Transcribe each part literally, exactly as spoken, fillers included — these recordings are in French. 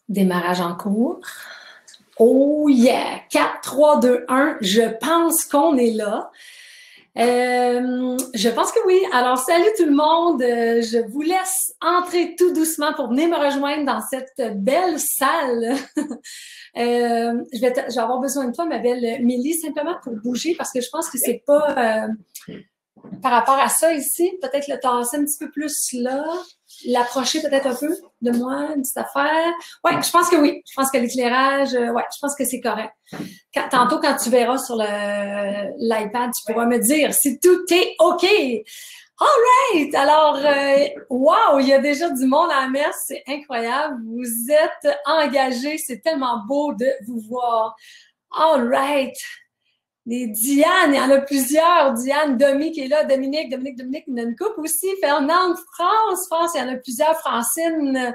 Démarrage en cours. Oh yeah! quatre, trois, deux, un. Je pense qu'on est là. Euh, je pense que oui. Alors, salut tout le monde. Euh, je vous laisse entrer tout doucement pour venir me rejoindre dans cette belle salle. euh, je, vais je vais avoir besoin de toi, ma belle Mélie, simplement pour bouger parce que je pense que c'est pas... Euh, par rapport à ça ici, peut-être le tasser un petit peu plus là, l'approcher peut-être un peu de moi, une petite affaire. Oui, je pense que oui. Je pense que l'éclairage, euh, ouais, je pense que c'est correct. Quand, tantôt, quand tu verras sur l'iPad, tu pourras me dire si tout est OK. All right! Alors, euh, wow, il y a déjà du monde à la messe, c'est incroyable. Vous êtes engagés, c'est tellement beau de vous voir. All right! Les Diane, il y en a plusieurs. Diane, Domi qui est là, Dominique, Dominique, Dominique, il y en a une couple aussi. Fernande, France, France, il y en a plusieurs. Francine,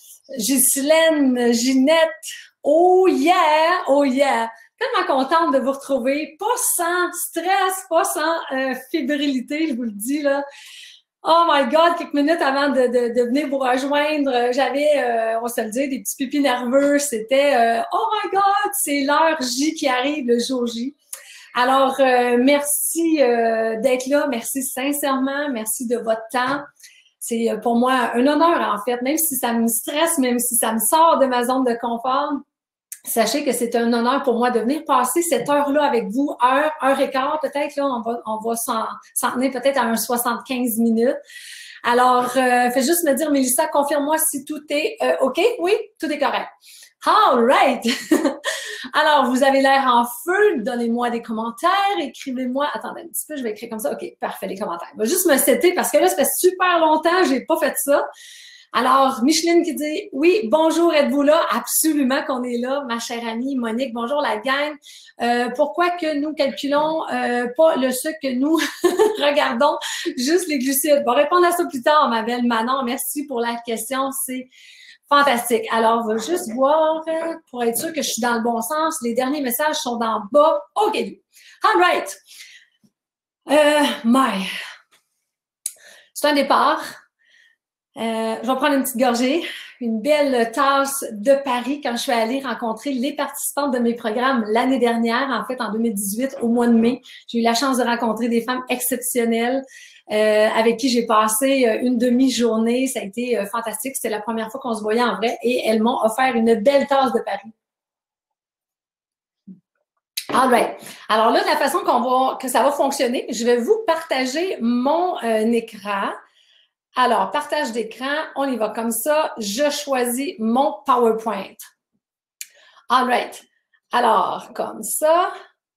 Ghislaine, Ginette. Oh yeah, oh yeah. Tellement contente de vous retrouver. Pas sans stress, pas sans euh, fébrilité, je vous le dis là. Oh my God, quelques minutes avant de, de, de venir vous rejoindre, j'avais, euh, on va se le dire, des petits pipis nerveux. C'était euh, oh my God, c'est l'heure J qui arrive, le jour J. Alors, euh, merci euh, d'être là. Merci sincèrement. Merci de votre temps. C'est pour moi un honneur, en fait. Même si ça me stresse, même si ça me sort de ma zone de confort, sachez que c'est un honneur pour moi de venir passer cette heure-là avec vous, heure, heure et quart peut-être. Là, on va, on va s'en tenir peut-être à un soixante-quinze minutes. Alors, euh, fais juste me dire, Mélissa, confirme-moi si tout est euh, OK. Oui, tout est correct. All right! Alors, vous avez l'air en feu. Donnez-moi des commentaires. Écrivez-moi. Attendez un petit peu, je vais écrire comme ça. OK, parfait, les commentaires. Je vais juste me setter parce que là, ça fait super longtemps que je n'ai pas fait ça. Alors, Micheline qui dit « Oui, bonjour, êtes-vous là? » Absolument qu'on est là, ma chère amie Monique. Bonjour, la gang. Euh, pourquoi que nous calculons euh, pas le sucre que nous regardons, juste les glucides? On va répondre à ça plus tard, ma belle Manon. Merci pour la question. C'est fantastique. Alors, on va juste voir euh, pour être sûr que je suis dans le bon sens. Les derniers messages sont dans le bas. OK. All right. Euh, my. C'est un départ. Euh, je vais prendre une petite gorgée, une belle tasse de Paris quand je suis allée rencontrer les participantes de mes programmes l'année dernière, en fait en deux mille dix-huit, au mois de mai. J'ai eu la chance de rencontrer des femmes exceptionnelles euh, avec qui j'ai passé une demi-journée. Ça a été euh, fantastique. C'était la première fois qu'on se voyait en vrai et elles m'ont offert une belle tasse de Paris. All right. Alors là, la façon qu'on va, que ça va fonctionner, je vais vous partager mon euh, écran. Alors, partage d'écran, on y va comme ça. Je choisis mon PowerPoint. All right. Alors, comme ça.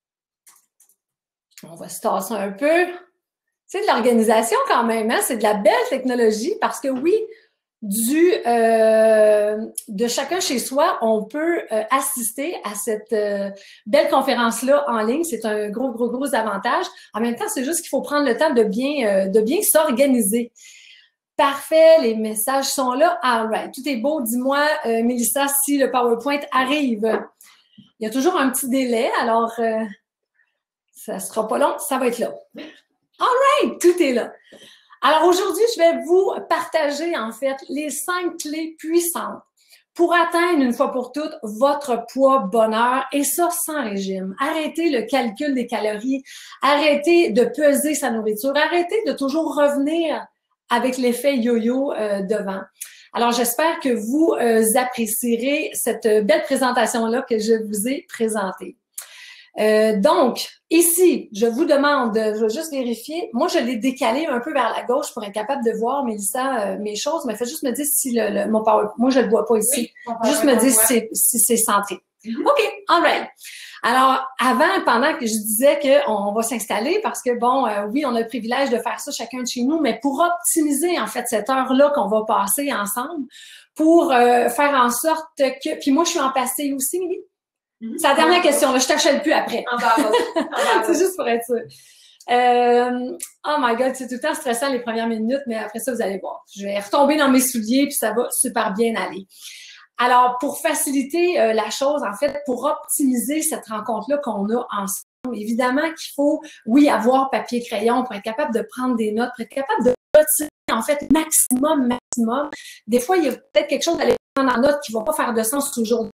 On va se tasser un peu. C'est de l'organisation quand même, hein? C'est de la belle technologie parce que oui, du, euh, de chacun chez soi, on peut euh, assister à cette euh, belle conférence-là en ligne. C'est un gros, gros, gros avantage. En même temps, c'est juste qu'il faut prendre le temps de bien, euh, de bien s'organiser. Parfait, les messages sont là. All right, tout est beau. Dis-moi, euh, Mélissa, si le PowerPoint arrive. Il y a toujours un petit délai, alors euh, ça ne sera pas long, ça va être là. All right, tout est là. Alors aujourd'hui, je vais vous partager en fait les cinq clés puissantes pour atteindre une fois pour toutes votre poids bonheur et ça sans régime. Arrêtez le calcul des calories, arrêtez de peser sa nourriture, arrêtez de toujours revenir avec l'effet yo-yo euh, devant. Alors, j'espère que vous euh, apprécierez cette belle présentation-là que je vous ai présentée. Euh, donc, ici, je vous demande, je vais juste vérifier, moi, je l'ai décalé un peu vers la gauche pour être capable de voir, Mélissa, euh, mes choses, mais faites juste me dire si le, le mon power, moi, je ne le vois pas ici. Oui, juste me dire si, si c'est centré. Mm-hmm. OK, all right. Alors, avant, pendant que je disais qu'on va s'installer, parce que, bon, euh, oui, on a le privilège de faire ça chacun de chez nous, mais pour optimiser, en fait, cette heure-là qu'on va passer ensemble, pour euh, faire en sorte que... Puis moi, je suis en pastille aussi, Mélie. Mm-hmm. C'est la dernière question, là, je t'achète plus après. C'est juste pour être sûr. Euh, oh my God, c'est tout le temps stressant les premières minutes, mais après ça, vous allez voir. Je vais retomber dans mes souliers, puis ça va super bien aller. Alors, pour faciliter euh, la chose, en fait, pour optimiser cette rencontre-là qu'on a ensemble, évidemment qu'il faut, oui, avoir papier-crayon pour être capable de prendre des notes, pour être capable de noter, en fait, maximum, maximum. Des fois, il y a peut-être quelque chose à aller prendre en note qui ne va pas faire de sens aujourd'hui.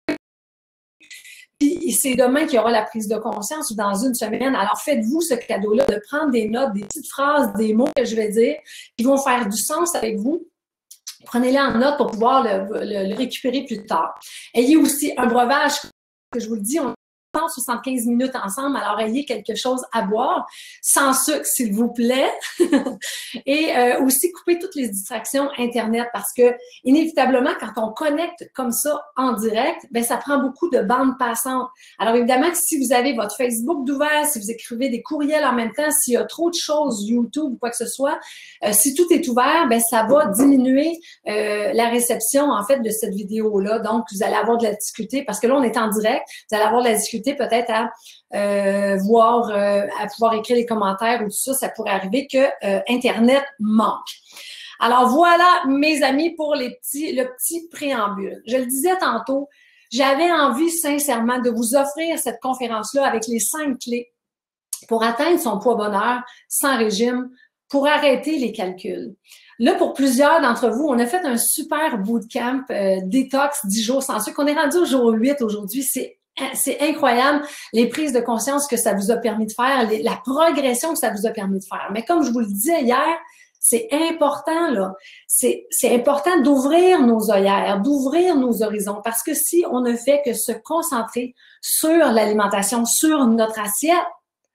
Puis c'est demain qu'il y aura la prise de conscience ou dans une semaine. Alors faites-vous ce cadeau-là de prendre des notes, des petites phrases, des mots que je vais dire qui vont faire du sens avec vous. Prenez-les en note pour pouvoir le, le, le récupérer plus tard. Ayez aussi un breuvage, que je vous le dis, on passe soixante-quinze minutes ensemble, alors ayez quelque chose à boire, sans sucre s'il vous plaît, et euh, aussi couper toutes les distractions Internet parce que inévitablement, quand on connecte comme ça en direct, ben ça prend beaucoup de bandes passantes. Alors évidemment, si vous avez votre Facebook d'ouvert, si vous écrivez des courriels en même temps, s'il y a trop de choses, YouTube ou quoi que ce soit, euh, si tout est ouvert, ben ça va diminuer euh, la réception en fait de cette vidéo-là. Donc, vous allez avoir de la difficulté parce que là, on est en direct, vous allez avoir de la difficulté peut-être à euh, voir, euh, à pouvoir écrire des commentaires ou tout ça, ça pourrait arriver que euh, Internet manque. Alors voilà, mes amis, pour les petits, le petit préambule. Je le disais tantôt, j'avais envie sincèrement de vous offrir cette conférence-là avec les cinq clés pour atteindre son poids bonheur sans régime, pour arrêter les calculs. Là, pour plusieurs d'entre vous, on a fait un super bootcamp euh, détox dix jours sans sucre. On est rendu au jour huit aujourd'hui. C'est C'est incroyable les prises de conscience que ça vous a permis de faire, les, la progression que ça vous a permis de faire. Mais comme je vous le disais hier, c'est important, là. C'est important d'ouvrir nos œillères, d'ouvrir nos horizons, parce que si on ne fait que se concentrer sur l'alimentation, sur notre assiette,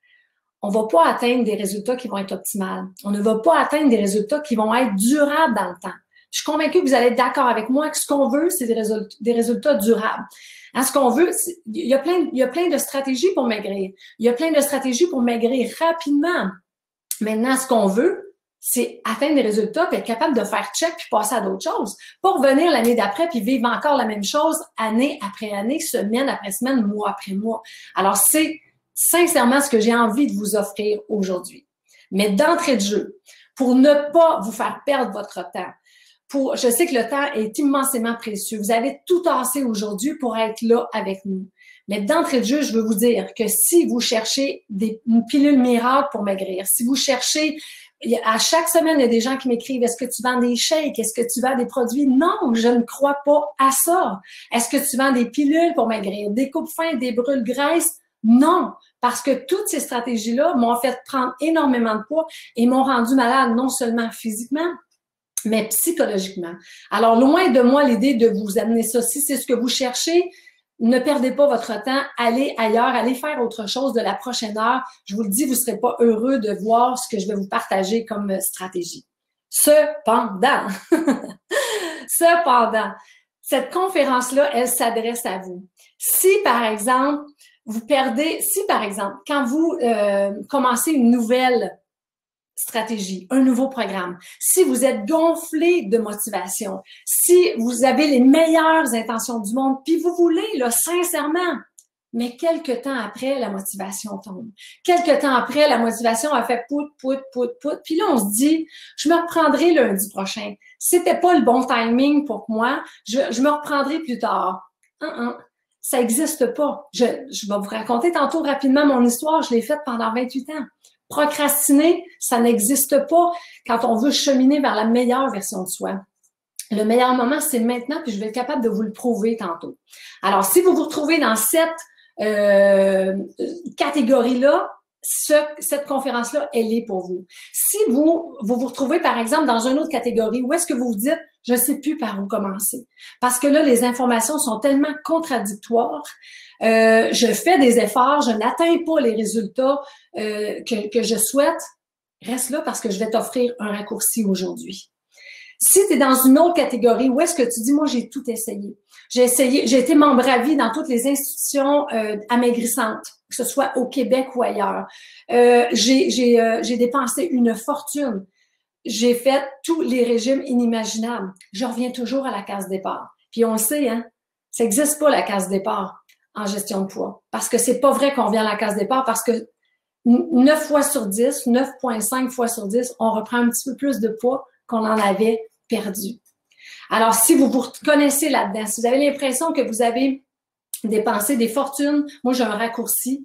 on ne va pas atteindre des résultats qui vont être optimales. On ne va pas atteindre des résultats qui vont être durables dans le temps. Je suis convaincue que vous allez être d'accord avec moi que ce qu'on veut, c'est des résultats, des résultats durables. Hein, ce qu'on veut, il y a plein, il y a plein de stratégies pour maigrir. Il y a plein de stratégies pour maigrir rapidement. Maintenant, ce qu'on veut, c'est atteindre des résultats, puis être capable de faire check puis passer à d'autres choses. Pas revenir l'année d'après puis vivre encore la même chose année après année, semaine après semaine, mois après mois. Alors, c'est sincèrement ce que j'ai envie de vous offrir aujourd'hui. Mais d'entrée de jeu, pour ne pas vous faire perdre votre temps, Pour, je sais que le temps est immensément précieux. Vous avez tout tassé aujourd'hui pour être là avec nous. Mais d'entrée de jeu, je veux vous dire que si vous cherchez des, une pilule miracle pour maigrir, si vous cherchez, à chaque semaine, il y a des gens qui m'écrivent, est-ce que tu vends des shakes? Est-ce que tu vends des produits? Non, je ne crois pas à ça. Est-ce que tu vends des pilules pour maigrir? Des coupes-fins, des brûles-graisses? Non, parce que toutes ces stratégies-là m'ont fait prendre énormément de poids et m'ont rendu malade non seulement physiquement, mais psychologiquement. Alors, loin de moi l'idée de vous amener ça. Si c'est ce que vous cherchez, ne perdez pas votre temps, allez ailleurs, allez faire autre chose de la prochaine heure. Je vous le dis, vous ne serez pas heureux de voir ce que je vais vous partager comme stratégie. Cependant, cependant, cette conférence-là, elle s'adresse à vous. Si, par exemple, vous perdez, si, par exemple, quand vous euh, commencez une nouvelle stratégie, un nouveau programme, si vous êtes gonflé de motivation, si vous avez les meilleures intentions du monde, puis vous voulez, là, sincèrement, mais quelques temps après, la motivation tombe. Quelques temps après, la motivation a fait pout, pout, pout, pout, puis là, on se dit, je me reprendrai lundi prochain. C'était pas le bon timing pour moi, je, je me reprendrai plus tard. Hein, hein. Ça n'existe pas. Je, je vais vous raconter tantôt rapidement mon histoire, je l'ai faite pendant vingt-huit ans. Procrastiner, ça n'existe pas quand on veut cheminer vers la meilleure version de soi. Le meilleur moment, c'est maintenant, puis je vais être capable de vous le prouver tantôt. Alors, si vous vous retrouvez dans cette euh, catégorie-là, ce, cette conférence-là, elle est pour vous. Si vous, vous vous retrouvez, par exemple, dans une autre catégorie, où est-ce que vous vous dites, je ne sais plus par où commencer? Parce que là, les informations sont tellement contradictoires. Euh, je fais des efforts, je n'atteins pas les résultats euh, que, que je souhaite. Reste là parce que je vais t'offrir un raccourci aujourd'hui. Si tu es dans une autre catégorie, où est-ce que tu dis, moi, j'ai tout essayé. J'ai essayé, j'ai été membre à vie dans toutes les institutions euh, amaigrissantes, que ce soit au Québec ou ailleurs. Euh, j'ai, j'ai, euh, j'ai dépensé une fortune. J'ai fait tous les régimes inimaginables. Je reviens toujours à la case départ. Puis on le sait, hein, ça n'existe pas la case départ en gestion de poids. Parce que c'est pas vrai qu'on revient à la case départ parce que neuf fois sur dix, neuf virgule cinq fois sur dix, on reprend un petit peu plus de poids qu'on en avait perdu. Alors, si vous vous reconnaissez là-dedans, si vous avez l'impression que vous avez dépensé des fortunes, moi j'ai un raccourci,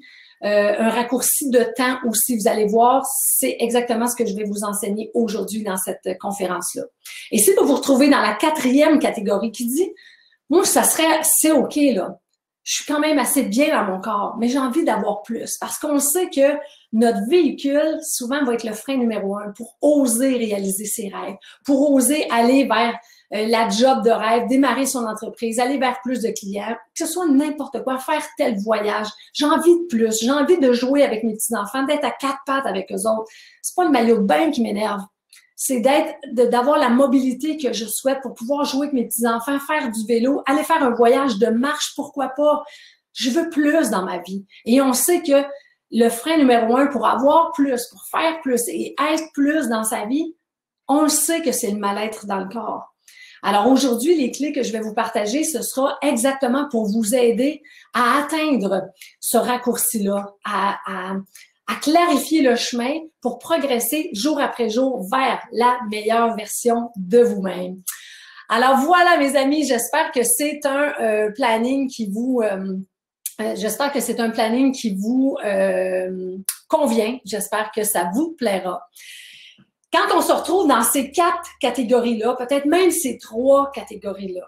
euh, un raccourci de temps aussi. Vous allez voir, c'est exactement ce que je vais vous enseigner aujourd'hui dans cette conférence-là. Et si vous vous retrouvez dans la quatrième catégorie qui dit, moi, ça serait, c'est OK, là. Je suis quand même assez bien dans mon corps, mais j'ai envie d'avoir plus parce qu'on sait que notre véhicule, souvent, va être le frein numéro un pour oser réaliser ses rêves, pour oser aller vers euh, la job de rêve, démarrer son entreprise, aller vers plus de clients, que ce soit n'importe quoi, faire tel voyage. J'ai envie de plus, j'ai envie de jouer avec mes petits-enfants, d'être à quatre pattes avec eux autres. C'est pas le maillot de bain qui m'énerve. C'est d'être, d'avoir la mobilité que je souhaite pour pouvoir jouer avec mes petits-enfants, faire du vélo, aller faire un voyage de marche, pourquoi pas. Je veux plus dans ma vie. Et on sait que le frein numéro un pour avoir plus, pour faire plus et être plus dans sa vie, on le sait que c'est le mal-être dans le corps. Alors aujourd'hui, les clés que je vais vous partager, ce sera exactement pour vous aider à atteindre ce raccourci-là, à, à à clarifier le chemin pour progresser jour après jour vers la meilleure version de vous-même. Alors voilà, mes amis, j'espère que c'est un euh, planning qui vous... Euh, euh, j'espère que c'est un planning qui vous euh, convient. J'espère que ça vous plaira. Quand on se retrouve dans ces quatre catégories-là, peut-être même ces trois catégories-là,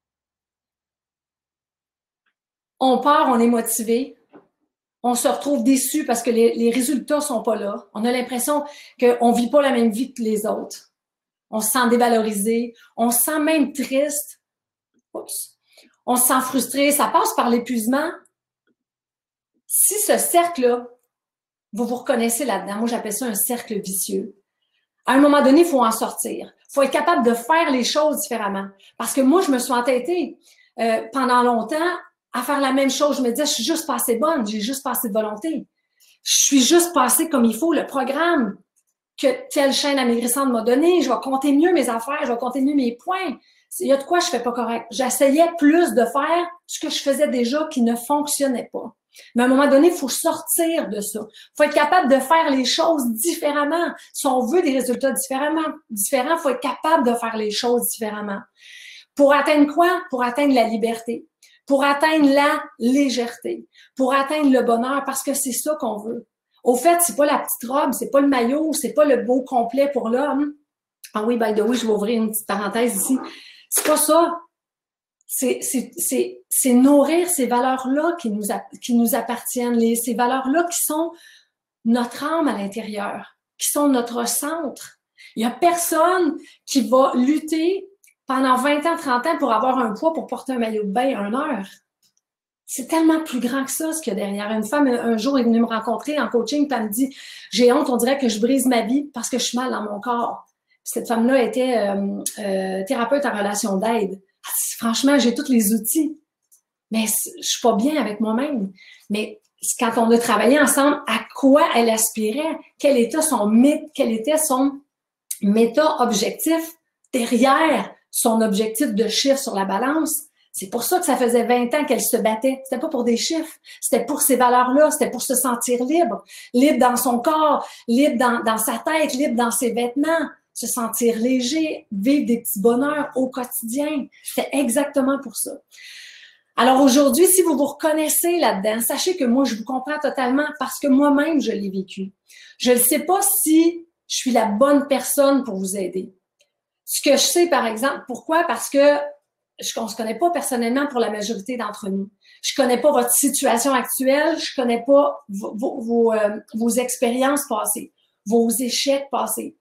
on part, on est motivé, on se retrouve déçu parce que les, les résultats sont pas là. On a l'impression qu'on vit pas la même vie que les autres. On se sent dévalorisé. On se sent même triste. Oups. On se sent frustré. Ça passe par l'épuisement. Si ce cercle-là, vous vous reconnaissez là-dedans, moi j'appelle ça un cercle vicieux. À un moment donné, il faut en sortir. Il faut être capable de faire les choses différemment. Parce que moi, je me suis entêtée euh, pendant longtemps à faire la même chose. Je me disais, je suis juste pas assez bonne, j'ai juste pas assez de volonté. Je suis juste pas assez comme il faut. Le programme que telle chaîne amaigrissante m'a donné, je vais compter mieux mes affaires, je vais compter mieux mes points. Il y a de quoi je fais pas correct. J'essayais plus de faire ce que je faisais déjà qui ne fonctionnait pas. Mais à un moment donné, il faut sortir de ça. Il faut être capable de faire les choses différemment. Si on veut des résultats différemment, différents, il faut être capable de faire les choses différemment. Pour atteindre quoi? Pour atteindre la liberté. Pour atteindre la légèreté, pour atteindre le bonheur, parce que c'est ça qu'on veut. Au fait, c'est pas la petite robe, c'est pas le maillot, c'est pas le beau complet pour l'homme. Ah oui, by the way, je vais ouvrir une petite parenthèse ici. C'est pas ça. C'est, c'est, c'est, c'est nourrir ces valeurs-là qui nous, qui nous appartiennent, les, ces valeurs-là qui sont notre âme à l'intérieur, qui sont notre centre. Il y a personne qui va lutter pendant vingt ans, trente ans pour avoir un poids pour porter un maillot de bain à une heure. C'est tellement plus grand que ça, ce qu'il y a derrière. Une femme, un jour, est venue me rencontrer en coaching, puis elle me dit, j'ai honte, on dirait que je brise ma vie parce que je suis mal dans mon corps. Puis cette femme-là était euh, euh, thérapeute en relation d'aide. Elle dit, franchement, j'ai tous les outils, mais je suis pas bien avec moi-même. Mais quand on a travaillé ensemble, à quoi elle aspirait? Quel était son mythe? Quel était son méta-objectif derrière son objectif de chiffre sur la balance? C'est pour ça que ça faisait vingt ans qu'elle se battait. C'était pas pour des chiffres, c'était pour ces valeurs-là, c'était pour se sentir libre. Libre dans son corps, libre dans, dans sa tête, libre dans ses vêtements, se sentir léger, vivre des petits bonheurs au quotidien. C'était exactement pour ça. Alors aujourd'hui, si vous vous reconnaissez là-dedans, sachez que moi, je vous comprends totalement parce que moi-même, je l'ai vécu. Je ne sais pas si je suis la bonne personne pour vous aider. Ce que je sais, par exemple, pourquoi? Parce que je, on ne se connaît pas personnellement pour la majorité d'entre nous. Je ne connais pas votre situation actuelle, je ne connais pas vos, vos, vos, euh, vos expériences passées, vos échecs passés.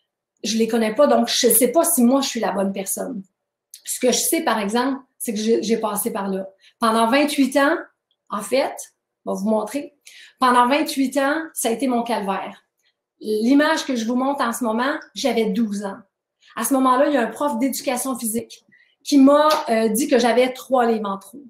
Je ne les connais pas, donc je ne sais pas si moi, je suis la bonne personne. Ce que je sais, par exemple, c'est que j'ai passé par là. Pendant vingt-huit ans, en fait, je vais vous montrer, pendant vingt-huit ans, ça a été mon calvaire. L'image que je vous montre en ce moment, j'avais douze ans. À ce moment-là, il y a un prof d'éducation physique qui m'a euh, dit que j'avais trois livres en trop.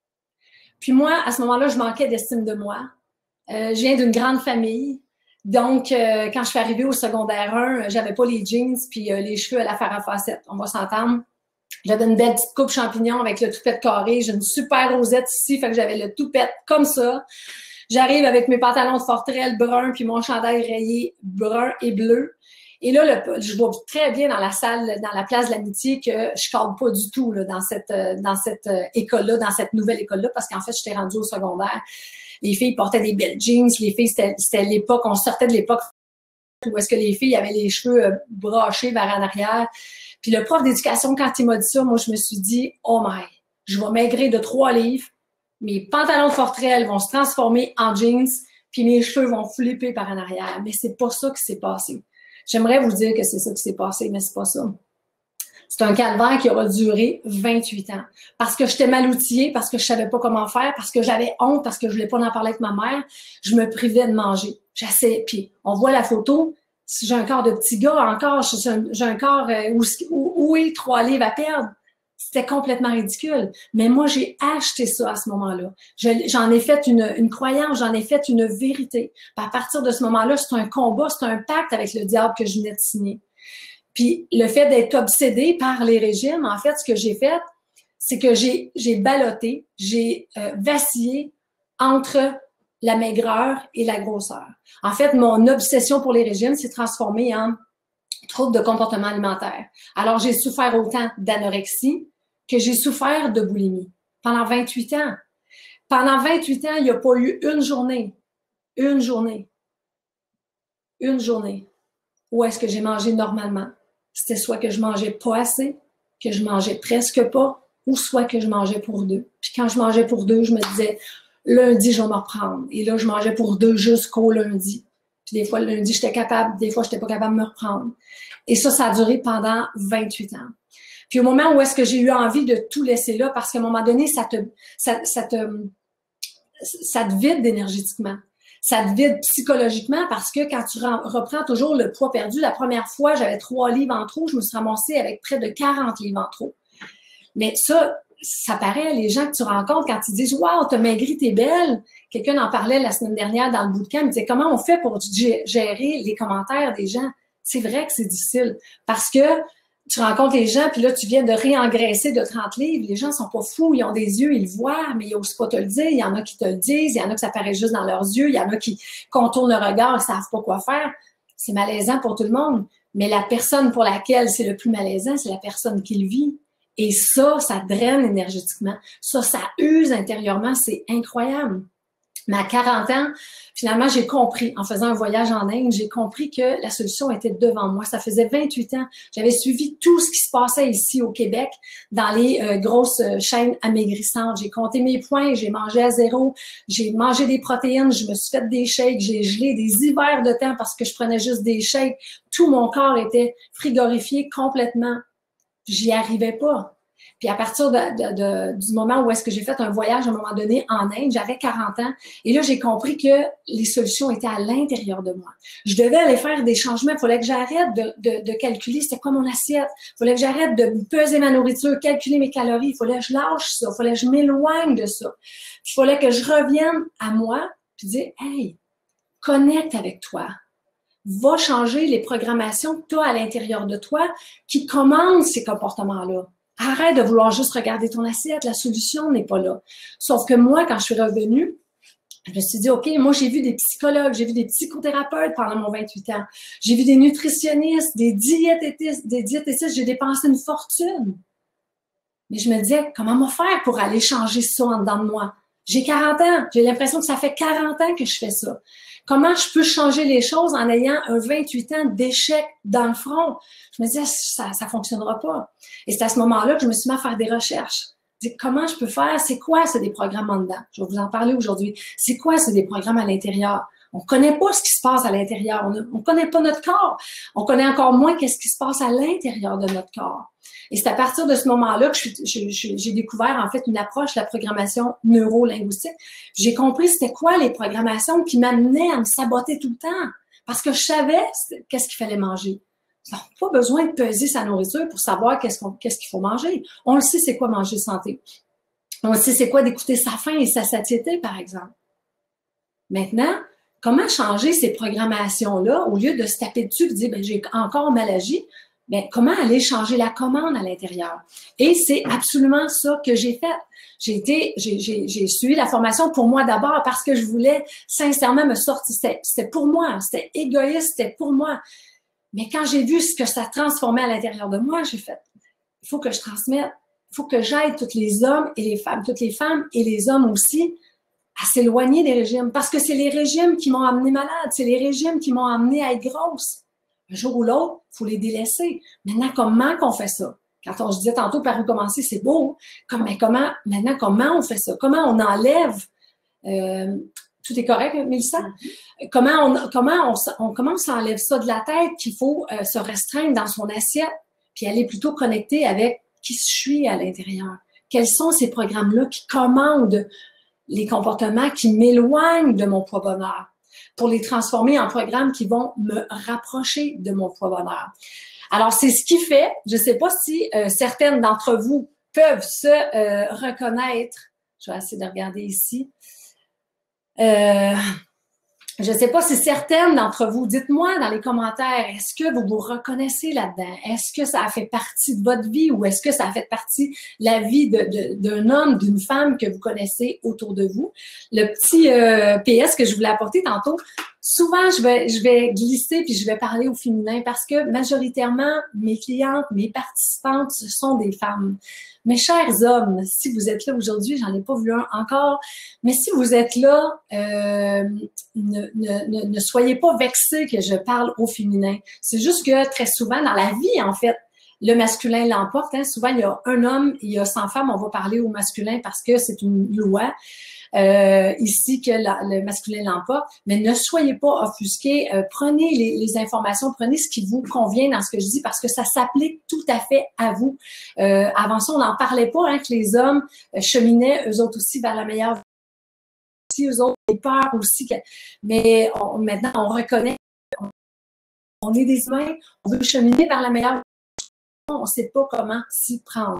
Puis moi, à ce moment-là, je manquais d'estime de moi. Euh, je viens d'une grande famille. Donc, euh, quand je suis arrivée au secondaire un, j'avais pas les jeans puis euh, les cheveux à la Farah Fawcett. On va s'entendre. J'avais une belle petite coupe champignon avec le toupette carré. J'ai une super rosette ici, fait que j'avais le toupette comme ça. J'arrive avec mes pantalons de forterelle brun puis mon chandail rayé brun et bleu. Et là, le, je vois très bien dans la salle, dans la place de l'amitié, que je cadre pas du tout là, dans cette, dans cette école-là, dans cette nouvelle école-là, parce qu'en fait, j'étais rendue au secondaire. les filles portaient des belles jeans, les filles, c'était l'époque, on sortait de l'époque où est-ce que les filles avaient les cheveux euh, brochés vers en arrière. Puis le prof d'éducation, quand il m'a dit ça, moi, je me suis dit, oh my, je vais maigrir de trois livres, mes pantalons de forterelle vont se transformer en jeans, puis mes cheveux vont flipper par en arrière. Mais c'est pas ça qui s'est passé. J'aimerais vous dire que c'est ça qui s'est passé, mais c'est pas ça. C'est un calvaire qui aura duré vingt-huit ans. Parce que j'étais mal outillée, parce que je savais pas comment faire, parce que j'avais honte, parce que je voulais pas en parler avec ma mère, je me privais de manger. J'essaie, puis on voit la photo, j'ai un corps de petit gars encore, j'ai un, j'ai un corps euh, où, où, où est trois livres à perdre. C'était complètement ridicule. Mais moi, j'ai acheté ça à ce moment-là. J'en ai fait une, une croyance, j'en ai fait une vérité. Puis à partir de ce moment-là, c'est un combat, c'est un pacte avec le diable que je venais de signer. Puis le fait d'être obsédée par les régimes, en fait, ce que j'ai fait, c'est que j'ai j'ai ballotté, j'ai euh, vacillé entre la maigreur et la grosseur. En fait, mon obsession pour les régimes s'est transformée en trouble de comportement alimentaire. Alors, j'ai souffert autant d'anorexie que j'ai souffert de boulimie pendant vingt-huit ans. Pendant vingt-huit ans, il n'y a pas eu une journée, une journée, une journée où est-ce que j'ai mangé normalement. C'était soit que je mangeais pas assez, que je mangeais presque pas, ou soit que je mangeais pour deux. Puis quand je mangeais pour deux, je me disais, lundi, je vais me reprendre. Et là, je mangeais pour deux jusqu'au lundi. Puis des fois, le lundi, j'étais capable, des fois, j'étais pas capable de me reprendre. Et ça, ça a duré pendant vingt-huit ans. Puis au moment où est-ce que j'ai eu envie de tout laisser là, parce qu'à un moment donné, ça te, ça, ça te, ça te vide énergétiquement. Ça te vide psychologiquement parce que quand tu reprends toujours le poids perdu, la première fois, j'avais trois livres en trop, je me suis ramassée avec près de quarante livres en trop. Mais ça, ça paraît, les gens que tu rencontres, quand ils disent « Wow, t'as maigri, t'es belle », quelqu'un en parlait la semaine dernière dans le bootcamp, il disait « Comment on fait pour gérer les commentaires des gens? » C'est vrai que c'est difficile parce que tu rencontres les gens, puis là, tu viens de réengraisser de trente livres. Les gens sont pas fous, ils ont des yeux, ils le voient, mais ils n'osent pas te le dire. Il y en a qui te le disent, il y en a que ça paraît juste dans leurs yeux, il y en a qui contournent le regard, ils savent pas quoi faire. C'est malaisant pour tout le monde, mais la personne pour laquelle c'est le plus malaisant, c'est la personne qui le vit. Et ça, ça draine énergétiquement. Ça, ça use intérieurement, c'est incroyable. Mais à quarante ans, finalement, j'ai compris, en faisant un voyage en Inde, j'ai compris que la solution était devant moi. Ça faisait vingt-huit ans. J'avais suivi tout ce qui se passait ici au Québec dans les euh, grosses euh, chaînes amaigrissantes. J'ai compté mes points, j'ai mangé à zéro, j'ai mangé des protéines, je me suis fait des shakes, j'ai gelé des hivers de temps parce que je prenais juste des shakes. Tout mon corps était frigorifié complètement. J'y arrivais pas. Puis à partir de, de, de, du moment où est-ce que j'ai fait un voyage à un moment donné en Inde, j'avais quarante ans, et là j'ai compris que les solutions étaient à l'intérieur de moi. Je devais aller faire des changements, il fallait que j'arrête de, de, de calculer c'était quoi mon assiette, il fallait que j'arrête de peser ma nourriture, calculer mes calories, il fallait que je lâche ça, il fallait que je m'éloigne de ça. Il fallait que je revienne à moi, puis dire « Hey, connecte avec toi ». Va changer les programmations que tu as à l'intérieur de toi qui commandent ces comportements-là. Arrête de vouloir juste regarder ton assiette, la solution n'est pas là. Sauf que moi, quand je suis revenue, je me suis dit, OK, moi, j'ai vu des psychologues, j'ai vu des psychothérapeutes pendant mon vingt-huit ans. J'ai vu des nutritionnistes, des diététistes, des diététistes, j'ai dépensé une fortune. Mais je me disais, comment me faire pour aller changer ça en dedans de moi? J'ai quarante ans, j'ai l'impression que ça fait quarante ans que je fais ça. Comment je peux changer les choses en ayant un vingt-huit ans d'échec dans le front? Je me disais, ça ça fonctionnera pas. Et c'est à ce moment-là que je me suis mis à faire des recherches. Je dis, comment je peux faire? C'est quoi, c'est des programmes en dedans? Je vais vous en parler aujourd'hui. C'est quoi, c'est des programmes à l'intérieur? On connaît pas ce qui se passe à l'intérieur. On ne connaît pas notre corps. On connaît encore moins qu'est-ce qui se passe à l'intérieur de notre corps. Et c'est à partir de ce moment-là que j'ai découvert en fait une approche de la programmation neuro-linguistique. J'ai compris c'était quoi les programmations qui m'amenaient à me saboter tout le temps. Parce que je savais qu'est-ce qu'il fallait manger. On n'a pas besoin de peser sa nourriture pour savoir qu'est-ce qu'on, qu'est-ce qu'il faut manger. On le sait c'est quoi manger santé. On le sait c'est quoi d'écouter sa faim et sa satiété, par exemple. Maintenant, comment changer ces programmations-là au lieu de se taper dessus et de dire ben, j'ai encore mal agi? Ben, comment aller changer la commande à l'intérieur? Et c'est absolument ça que j'ai fait. J'ai été, j'ai, j'ai, j'ai suivi la formation pour moi d'abord parce que je voulais sincèrement me sortir. C'était, c'était pour moi, c'était égoïste, c'était pour moi. Mais quand j'ai vu ce que ça transformait à l'intérieur de moi, j'ai fait, il faut que je transmette, il faut que j'aide tous les hommes et les femmes, toutes les femmes et les hommes aussi à s'éloigner des régimes parce que c'est les régimes qui m'ont amené malade, c'est les régimes qui m'ont amené à être grosse. Un jour ou l'autre, il faut les délaisser. Maintenant, comment qu'on fait ça? Quand on, je disais tantôt par où commencer, c'est beau. Comme, mais comment, maintenant, comment on fait ça? Comment on enlève euh, tout est correct, Mélissa? Mm-hmm. Comment on, comment on, on, comment on s'enlève ça de la tête qu'il faut euh, se restreindre dans son assiette puis aller plutôt connecter avec qui je suis à l'intérieur? Quels sont ces programmes-là qui commandent les comportements qui m'éloignent de mon poids bonheur pour les transformer en programmes qui vont me rapprocher de mon poids bonheur? Alors, c'est ce qui fait, je ne sais pas si euh, certaines d'entre vous peuvent se euh, reconnaître. Je vais essayer de regarder ici. Euh, je ne sais pas si certaines d'entre vous, dites-moi dans les commentaires, est-ce que vous vous reconnaissez là-dedans? Est-ce que ça a fait partie de votre vie ou est-ce que ça a fait partie de la vie de, de, d'un homme, d'une femme que vous connaissez autour de vous? Le petit euh, P S que je voulais apporter tantôt, souvent je vais, je vais glisser puis je vais parler au féminin parce que majoritairement, mes clientes, mes participantes, ce sont des femmes. Mes chers hommes, si vous êtes là aujourd'hui, j'en ai pas vu un encore, mais si vous êtes là, euh, ne, ne, ne, ne soyez pas vexés que je parle au féminin. C'est juste que très souvent dans la vie, en fait, le masculin l'emporte. Hein. Souvent, il y a un homme, il y a cent femmes, on va parler au masculin parce que c'est une loi. Euh, ici que la, le masculin l'emporte, mais ne soyez pas offusqués, euh, prenez les, les informations, prenez ce qui vous convient dans ce que je dis parce que ça s'applique tout à fait à vous. Euh, avant ça, on n'en parlait pas, hein, que les hommes euh, cheminaient eux autres aussi vers la meilleure vie, eux autres ont peur aussi, que, mais on, maintenant on reconnaît qu'on on est des humains, on veut cheminer vers la meilleure vie, on ne sait pas comment s'y prendre.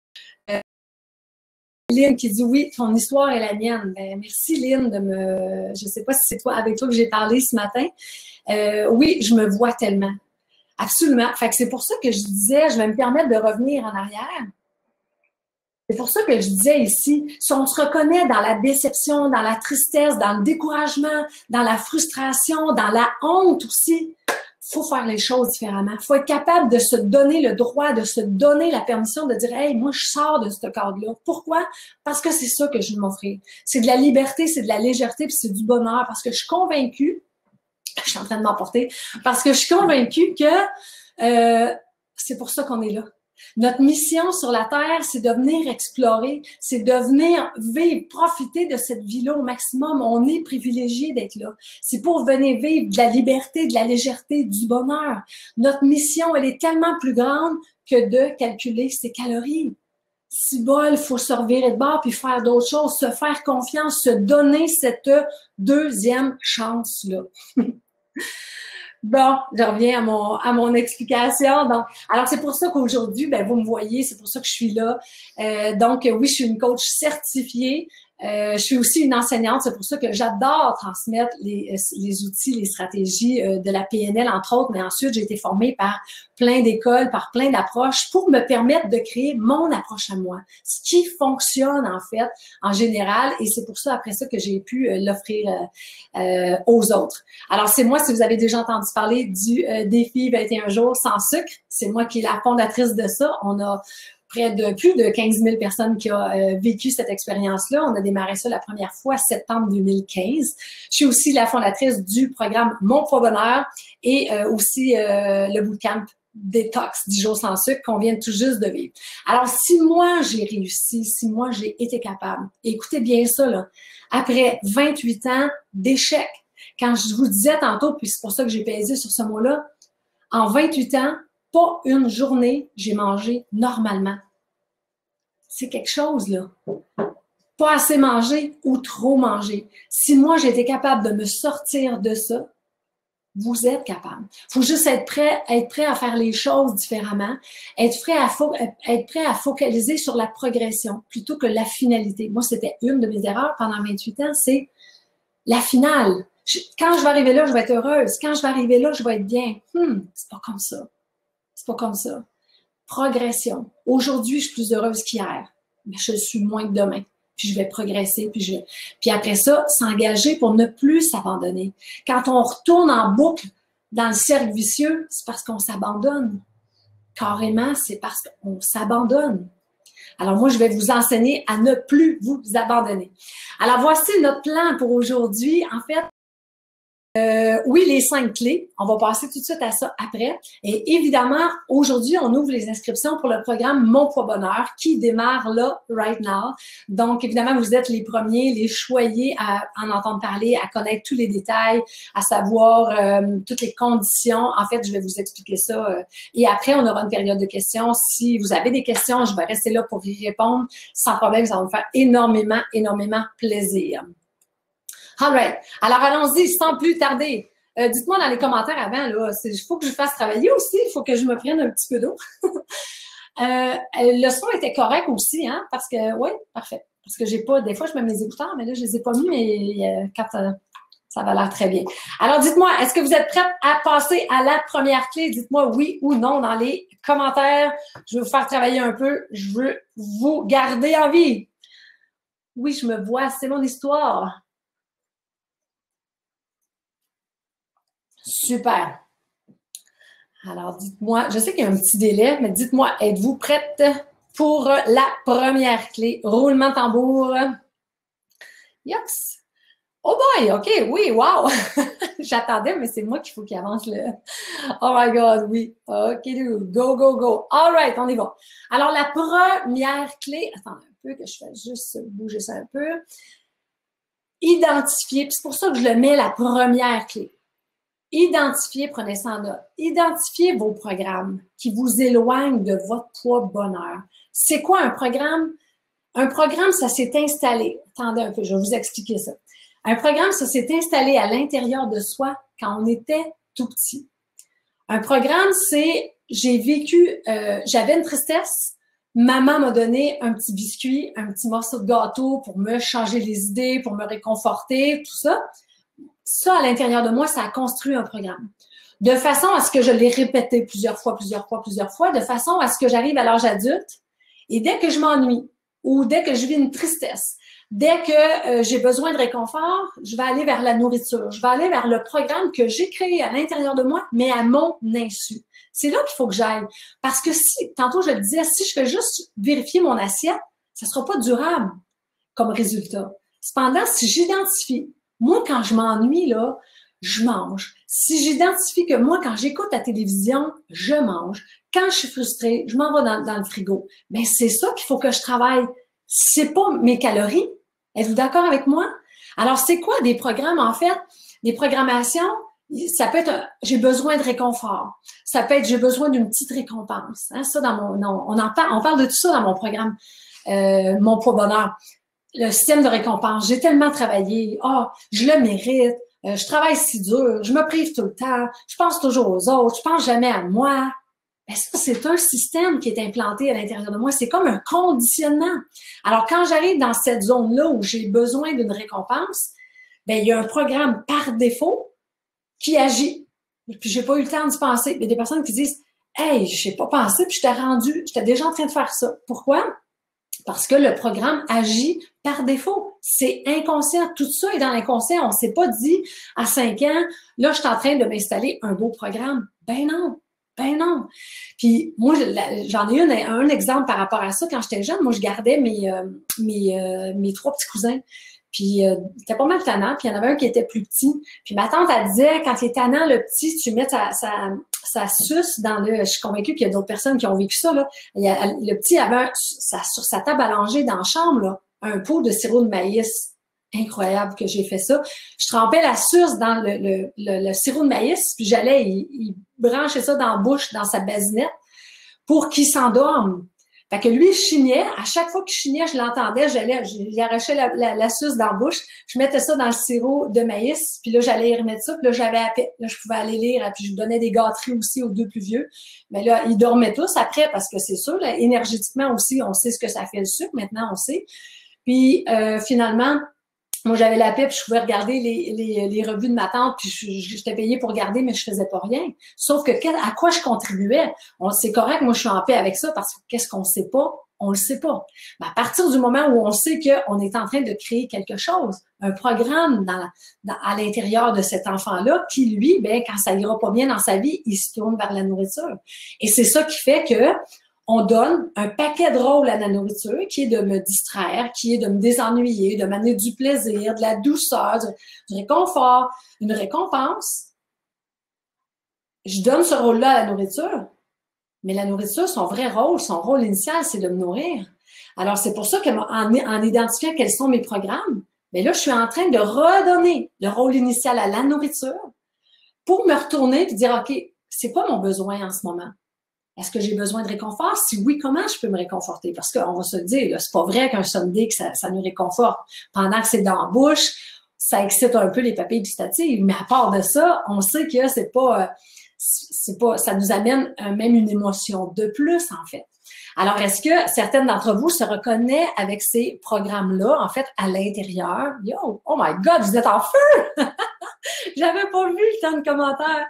Lynn qui dit oui, ton histoire est la mienne. Ben, merci Lynn de me. Je ne sais pas si c'est toi avec toi que j'ai parlé ce matin. Euh, oui, je me vois tellement. Absolument. Fait que c'est pour ça que je disais, je vais me permettre de revenir en arrière. C'est pour ça que je disais ici, si on se reconnaît dans la déception, dans la tristesse, dans le découragement, dans la frustration, dans la honte aussi, il faut faire les choses différemment. Il faut être capable de se donner le droit, de se donner la permission de dire « Hey, moi, je sors de ce cadre-là. » Pourquoi? Parce que c'est ça que je veux m'offrir. C'est de la liberté, c'est de la légèreté, puis c'est du bonheur. Parce que je suis convaincue, je suis en train de m'emporter, parce que je suis convaincue que euh, c'est pour ça qu'on est là. Notre mission sur la Terre, c'est de venir explorer, c'est de venir vivre, profiter de cette vie-là au maximum. On est privilégié d'être là. C'est pour venir vivre de la liberté, de la légèreté, du bonheur. Notre mission, elle est tellement plus grande que de calculer ses calories. Si bol, il faut se revirer de bord puis faire d'autres choses, se faire confiance, se donner cette deuxième chance-là. Bon, je reviens à mon, à mon explication. Donc, alors, c'est pour ça qu'aujourd'hui, ben, vous me voyez, c'est pour ça que je suis là. Euh, donc, oui, je suis une coach certifiée. Euh, je suis aussi une enseignante. C'est pour ça que j'adore transmettre les, les outils, les stratégies euh, de la P N L, entre autres. Mais ensuite, j'ai été formée par plein d'écoles, par plein d'approches pour me permettre de créer mon approche à moi. Ce qui fonctionne, en fait, en général. Et c'est pour ça, après ça, que j'ai pu euh, l'offrir euh, euh, aux autres. Alors, c'est moi, si vous avez déjà entendu parler du euh, défi vingt et un jours sans sucre, c'est moi qui est la fondatrice de ça. On a près de plus de quinze mille personnes qui ont euh, vécu cette expérience-là. On a démarré ça la première fois en septembre deux mille quinze. Je suis aussi la fondatrice du programme Mon Poids Bonheur et euh, aussi euh, le bootcamp Détox dix jours sans sucre qu'on vient tout juste de vivre. Alors, si moi j'ai réussi, si moi j'ai été capable, écoutez bien ça, là, après vingt-huit ans d'échecs, quand je vous disais tantôt, puis c'est pour ça que j'ai pesé sur ce mot-là, en vingt-huit ans, pas une journée, j'ai mangé normalement. C'est quelque chose, là. Pas assez manger ou trop manger. Si moi, j'étais capable de me sortir de ça, vous êtes capable. Il faut juste être prêt, être prêt à faire les choses différemment, être prêt, à fo- être prêt à focaliser sur la progression plutôt que la finalité. Moi, c'était une de mes erreurs pendant vingt-huit ans, c'est la finale. Je, quand je vais arriver là, je vais être heureuse. Quand je vais arriver là, je vais être bien. Hum, c'est pas comme ça. C'est pas comme ça. Progression. Aujourd'hui, je suis plus heureuse qu'hier, mais je suis moins que demain. Puis je vais progresser, puis je vais... Puis après ça, s'engager pour ne plus s'abandonner. Quand on retourne en boucle dans le cercle vicieux, c'est parce qu'on s'abandonne. Carrément, c'est parce qu'on s'abandonne. Alors moi, je vais vous enseigner à ne plus vous abandonner. Alors voici notre plan pour aujourd'hui. En fait, Euh, oui, les cinq clés. On va passer tout de suite à ça après. Et évidemment, aujourd'hui, on ouvre les inscriptions pour le programme Mon Poids Bonheur qui démarre là, right now. Donc, évidemment, vous êtes les premiers, les choyés à en entendre parler, à connaître tous les détails, à savoir euh, toutes les conditions. En fait, je vais vous expliquer ça. Euh, et après, on aura une période de questions. Si vous avez des questions, je vais rester là pour y répondre. Sans problème, ça va me faire énormément, énormément plaisir. All right. Alors, allons-y, sans plus tarder. Euh, dites-moi dans les commentaires avant, là, il faut que je fasse travailler aussi, il faut que je me prenne un petit peu d'eau. euh, le son était correct aussi, hein, parce que, oui, parfait. Parce que j'ai pas, des fois, je mets mes écouteurs, mais là, je les ai pas mis, mais euh, quand euh, ça va l'air très bien. Alors, dites-moi, est-ce que vous êtes prête à passer à la première clé? Dites-moi oui ou non dans les commentaires. Je vais vous faire travailler un peu. Je veux vous garder en vie. Oui, je me vois, c'est mon histoire. Super. Alors, dites-moi, je sais qu'il y a un petit délai, mais dites-moi, êtes-vous prête pour la première clé? Roulement de tambour. Yes. Oh boy, OK, oui, wow. J'attendais, mais c'est moi qu'il faut qu'il avance le... Oh my God, oui. OK, go, go, go. All right, on y va. Alors, la première clé... Attends un peu que je fasse juste bouger ça un peu. Identifier, puis c'est pour ça que je le mets la première clé. Identifiez, prenez ça en note, identifiez vos programmes qui vous éloignent de votre poids bonheur. C'est quoi un programme? Un programme, ça s'est installé. Attendez un peu, je vais vous expliquer ça. Un programme, ça s'est installé à l'intérieur de soi quand on était tout petit. Un programme, c'est, j'ai vécu, euh, j'avais une tristesse, maman m'a donné un petit biscuit, un petit morceau de gâteau pour me changer les idées, pour me réconforter, tout ça. Ça, à l'intérieur de moi, ça a construit un programme. De façon à ce que je l'ai répété plusieurs fois, plusieurs fois, plusieurs fois, de façon à ce que j'arrive à l'âge adulte et dès que je m'ennuie ou dès que je vis une tristesse, dès que euh, j'ai besoin de réconfort, je vais aller vers la nourriture. Je vais aller vers le programme que j'ai créé à l'intérieur de moi, mais à mon insu. C'est là qu'il faut que j'aille. Parce que si, tantôt je le disais, si je fais juste vérifier mon assiette, ça ne sera pas durable comme résultat. Cependant, si j'identifie, moi, quand je m'ennuie, là, je mange. Si j'identifie que moi, quand j'écoute la télévision, je mange. Quand je suis frustrée, je m'en vais dans, dans le frigo. Mais c'est ça qu'il faut que je travaille. C'est pas mes calories. Êtes-vous d'accord avec moi? Alors, c'est quoi des programmes, en fait? Des programmations, ça peut être j'ai besoin de réconfort. Ça peut être j'ai besoin d'une petite récompense. Hein, ça, dans mon, non, on en parle, on parle de tout ça dans mon programme, euh, Mon Poids Bonheur. Le système de récompense, j'ai tellement travaillé, ah, oh, je le mérite, euh, je travaille si dur, je me prive tout le temps, je pense toujours aux autres, je pense jamais à moi. Mais ça, c'est un système qui est implanté à l'intérieur de moi, c'est comme un conditionnement. Alors, quand j'arrive dans cette zone-là où j'ai besoin d'une récompense, ben il y a un programme par défaut qui agit. Puis, j'ai pas eu le temps d'y penser. Il y a des personnes qui disent, hey, je n'ai pas pensé, puis je t'ai rendu, j'étais déjà en train de faire ça. Pourquoi? Parce que le programme agit par défaut. C'est inconscient. Tout ça est dans l'inconscient. On ne s'est pas dit à cinq ans, là, je suis en train de m'installer un beau programme. Ben non. Ben non. Puis moi, j'en ai une, un exemple par rapport à ça. Quand j'étais jeune, moi, je gardais mes, euh, mes, euh, mes trois petits cousins. Puis euh, c'était pas mal tannant. Puis il y en avait un qui était plus petit. Puis ma tante, elle disait, quand il est tannant, le petit, tu mets sa, sa, sa suce dans le... Je suis convaincue qu'il y a d'autres personnes qui ont vécu ça, là. Il y a, le petit avait un, sa, sur sa table allongée dans la chambre, là, un pot de sirop de maïs. Incroyable que j'ai fait ça. Je trempais la suce dans le, le, le, le sirop de maïs, puis j'allais il, il branchait ça dans la bouche, dans sa basinette, pour qu'il s'endorme. Fait que lui, il chignait. À chaque fois qu'il chignait, je l'entendais. J'allais, j'arrachais la, la, la suce dans la bouche. Je mettais ça dans le sirop de maïs. Puis là, j'allais y remettre ça. Puis là, j'avais la paix. Là, je pouvais aller lire. Puis je donnais des gâteries aussi aux deux plus vieux. Mais là, ils dormaient tous après parce que c'est sûr, là, énergétiquement aussi, on sait ce que ça fait le sucre. Maintenant, on sait. Puis euh, finalement, moi, j'avais la paix, puis je pouvais regarder les, les, les revues de ma tante, puis j'étais payée pour regarder, mais je faisais pas rien. Sauf que à quoi je contribuais? On c'est correct, moi, je suis en paix avec ça, parce que qu'est-ce qu'on sait pas? On le sait pas. Mais à partir du moment où on sait qu'on est en train de créer quelque chose, un programme dans, dans, à l'intérieur de cet enfant-là, qui, lui, ben, quand ça ira pas bien dans sa vie, il se tourne vers la nourriture. Et c'est ça qui fait que on donne un paquet de rôles à la nourriture qui est de me distraire, qui est de me désennuyer, de m'amener du plaisir, de la douceur, du, du réconfort, une récompense. Je donne ce rôle-là à la nourriture, mais la nourriture, son vrai rôle, son rôle initial, c'est de me nourrir. Alors, c'est pour ça qu'en en identifiant quels sont mes programmes, mais là, je suis en train de redonner le rôle initial à la nourriture pour me retourner et dire, OK, c'est quoi mon besoin en ce moment? Est-ce que j'ai besoin de réconfort? Si oui, comment je peux me réconforter? Parce qu'on va se le dire, c'est pas vrai qu'un sundae, que ça, ça nous réconforte. Pendant que c'est dans la bouche, ça excite un peu les papilles gustatives. Mais à part de ça, on sait que c'est pas, c'est pas, ça nous amène même une émotion de plus, en fait. Alors, est-ce que certaines d'entre vous se reconnaissent avec ces programmes-là, en fait, à l'intérieur? Yo, oh my God, vous êtes en feu! J'avais pas vu le temps de commentaires.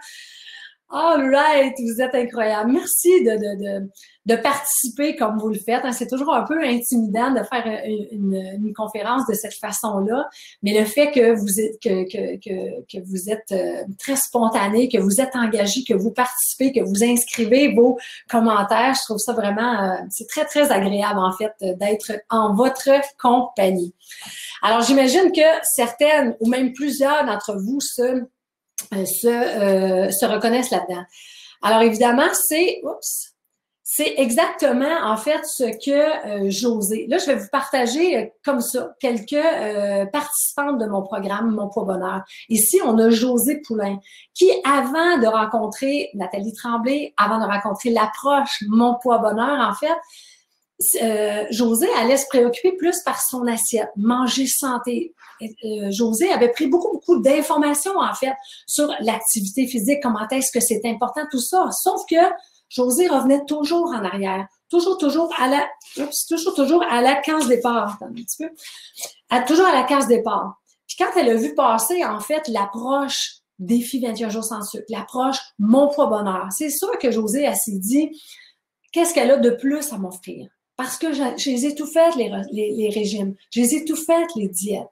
All right, vous êtes incroyable. Merci de, de, de, de participer comme vous le faites. C'est toujours un peu intimidant de faire une, une, une conférence de cette façon-là, mais le fait que vous êtes, que, que, que, que vous êtes très spontané, que vous êtes engagé, que vous participez, que vous inscrivez vos commentaires, je trouve ça vraiment, c'est très, très agréable en fait d'être en votre compagnie. Alors, j'imagine que certaines ou même plusieurs d'entre vous se Se, euh, se reconnaissent là-dedans. Alors, évidemment, c'est oups, c'est exactement, en fait, ce que euh, Josée... Là, je vais vous partager euh, comme ça quelques euh, participantes de mon programme Mon Poids Bonheur. Ici, on a Josée Poulain, qui, avant de rencontrer Nathalie Tremblay, avant de rencontrer l'approche Mon Poids Bonheur, en fait, Euh, Josée allait se préoccuper plus par son assiette, manger santé. Euh, Josée avait pris beaucoup, beaucoup d'informations, en fait, sur l'activité physique, comment est-ce que c'est important, tout ça. Sauf que Josée revenait toujours en arrière, toujours, toujours à la, oups, toujours, toujours à la case départ. Attends un petit peu. À, toujours à la case départ. Puis quand elle a vu passer, en fait, l'approche défi vingt et un jours sans sucre, l'approche Mon Poids Bonheur, c'est sûr que Josée, elle s'est dit, qu'est-ce qu'elle a de plus à m'offrir? Parce que je, je les ai tout fait, les, les, les régimes. Je les ai tout fait, les diètes.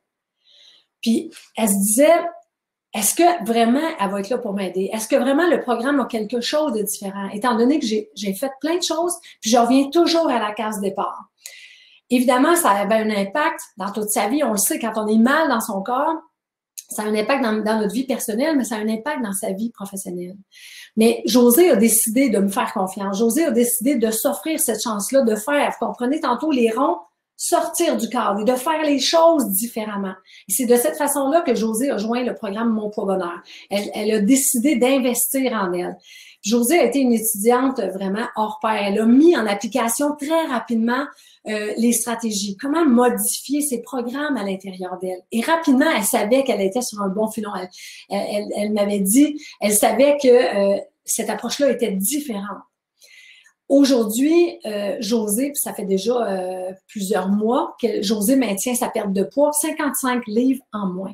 Puis, elle se disait, est-ce que vraiment elle va être là pour m'aider? Est-ce que vraiment le programme a quelque chose de différent? Étant donné que j'ai fait plein de choses, puis je reviens toujours à la case départ. Évidemment, ça avait un impact dans toute sa vie. On le sait, quand on est mal dans son corps, ça a un impact dans, dans notre vie personnelle, mais ça a un impact dans sa vie professionnelle. Mais Josée a décidé de me faire confiance. Josée a décidé de s'offrir cette chance-là, de faire, vous comprenez tantôt, les ronds, sortir du cadre et de faire les choses différemment. Et c'est de cette façon-là que Josée a joint le programme Mon Poids Bonheur. Elle, elle a décidé d'investir en elle. Josée a été une étudiante vraiment hors pair. Elle a mis en application très rapidement euh, les stratégies, comment modifier ses programmes à l'intérieur d'elle. Et rapidement, elle savait qu'elle était sur un bon filon. Elle, elle, elle m'avait dit, elle savait que euh, cette approche-là était différente. Aujourd'hui, euh, Josée, puis ça fait déjà euh, plusieurs mois que Josée maintient sa perte de poids, cinquante-cinq livres en moins.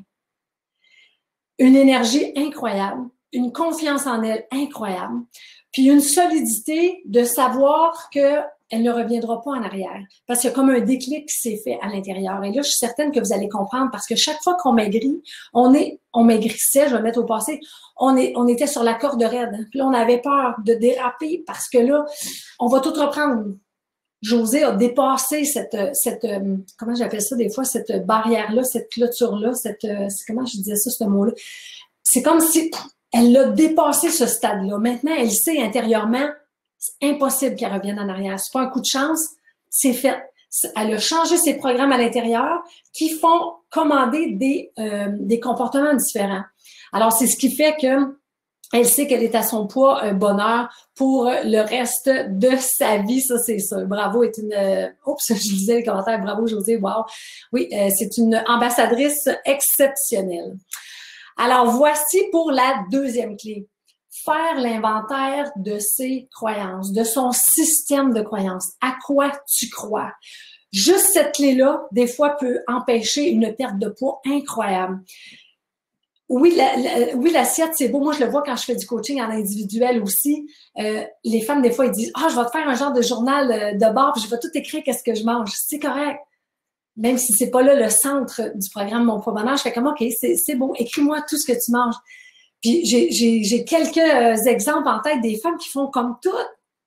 Une énergie incroyable, une confiance en elle incroyable, puis une solidité de savoir qu'elle ne reviendra pas en arrière. Parce qu'il y a comme un déclic qui s'est fait à l'intérieur. Et là, je suis certaine que vous allez comprendre parce que chaque fois qu'on maigrit, on est, on maigrissait, je vais le mettre au passé, on, est, on était sur la corde raide. Puis là, on avait peur de déraper parce que là, on va tout reprendre. Josée a dépassé cette, cette comment j'appelle ça des fois, cette barrière-là, cette clôture-là, cette, comment je disais ça, ce mot-là. C'est comme si elle l'a dépassé ce stade-là. Maintenant, elle sait intérieurement, c'est impossible qu'elle revienne en arrière. C'est pas un coup de chance, c'est fait. Elle a changé ses programmes à l'intérieur qui font commander des, euh, des comportements différents. Alors, c'est ce qui fait que elle sait qu'elle est à son poids euh, bonheur pour le reste de sa vie, ça c'est ça. Bravo est une... Euh, oups, je disais les commentaires, bravo Josée, wow. Oui, euh, c'est une ambassadrice exceptionnelle. Alors, voici pour la deuxième clé. Faire l'inventaire de ses croyances, de son système de croyances. À quoi tu crois? Juste cette clé-là, des fois, peut empêcher une perte de poids incroyable. Oui, la, la, oui, l'assiette, c'est beau. Moi, je le vois quand je fais du coaching en individuel aussi. Euh, les femmes, des fois, ils disent « Ah, oh, je vais te faire un genre de journal de bord, puis je vais tout écrire qu'est-ce que je mange. » C'est correct. Même si c'est pas là le centre du programme Mon Poids Bonheur, je fais comme « OK, c'est beau, écris-moi tout ce que tu manges. » Puis j'ai quelques exemples en tête des femmes qui font comme tout.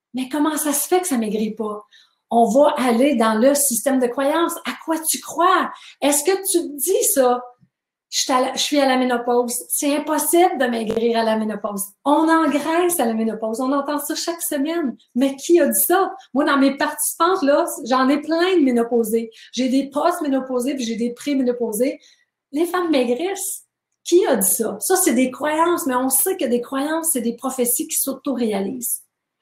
Mais comment ça se fait que ça ne maigrit pas? On va aller dans le système de croyance. À quoi tu crois? Est-ce que tu te dis ça? Je suis, à la, je suis à la ménopause. C'est impossible de maigrir à la ménopause. On engraisse à la ménopause. On entend ça chaque semaine. Mais qui a dit ça? Moi, dans mes participantes, là, j'en ai plein de ménopausées. J'ai des post-ménopausées puis j'ai des pré-ménopausées. Les femmes maigrissent. Qui a dit ça? Ça, c'est des croyances, mais on sait que des croyances, c'est des prophéties qui s'auto-réalisent.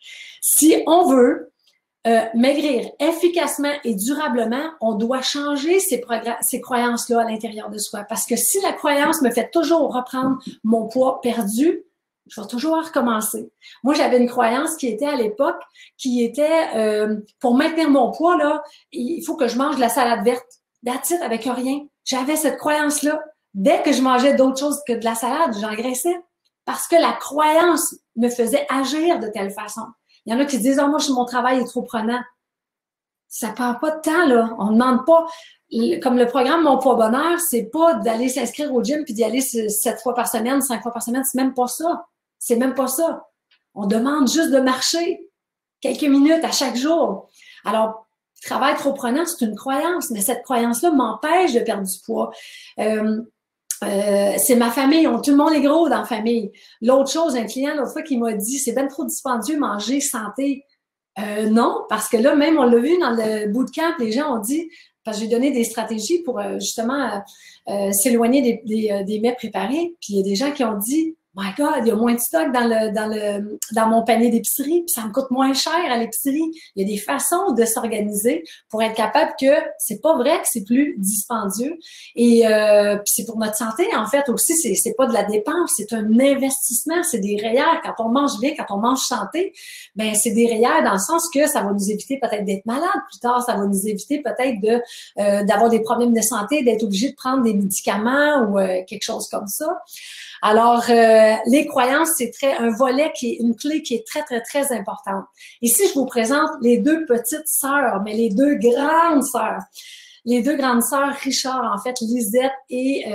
Si on veut euh, maigrir efficacement et durablement, on doit changer ces, ces croyances-là à l'intérieur de soi. Parce que si la croyance me fait toujours reprendre mon poids perdu, je vais toujours recommencer. Moi, j'avais une croyance qui était à l'époque, qui était, euh, pour maintenir mon poids, là, il faut que je mange de la salade verte. That's it, avec rien. J'avais cette croyance-là. Dès que je mangeais d'autres choses que de la salade, j'engraissais. Parce que la croyance me faisait agir de telle façon. Il y en a qui disent « Oh, moi, mon travail est trop prenant. » Ça prend pas de temps, là. On ne demande pas, comme le programme Mon Poids Bonheur, c'est pas d'aller s'inscrire au gym puis d'y aller sept fois par semaine, cinq fois par semaine. C'est même pas ça. C'est même pas ça. On demande juste de marcher quelques minutes à chaque jour. Alors, travail trop prenant, c'est une croyance, mais cette croyance-là m'empêche de perdre du poids. Euh, Euh, c'est ma famille, on, tout le monde est gros dans la famille. L'autre chose, un client l'autre fois qui m'a dit, c'est bien trop dispendieux manger santé. Euh, non, parce que là, même on l'a vu dans le bootcamp, les gens ont dit, parce que j'ai donné des stratégies pour euh, justement euh, euh, s'éloigner des, des, des mets préparés. Puis il y a des gens qui ont dit, My God, il y a moins de stock dans le dans le dans mon panier d'épicerie, puis ça me coûte moins cher à l'épicerie. Il y a des façons de s'organiser pour être capable que c'est pas vrai que c'est plus dispendieux. Et euh, puis c'est pour notre santé en fait aussi. C'est c'est pas de la dépense, c'est un investissement, c'est des rayères. Quand on mange bien, quand on mange santé, ben c'est des rayères dans le sens que ça va nous éviter peut-être d'être malade plus tard, ça va nous éviter peut-être de euh, d'avoir des problèmes de santé, d'être obligé de prendre des médicaments ou euh, quelque chose comme ça. Alors, euh, les croyances, c'est très un volet qui est une clé qui est très, très, très importante. Ici, je vous présente les deux petites sœurs, mais les deux grandes sœurs. Les deux grandes sœurs, Richard, en fait, Lisette et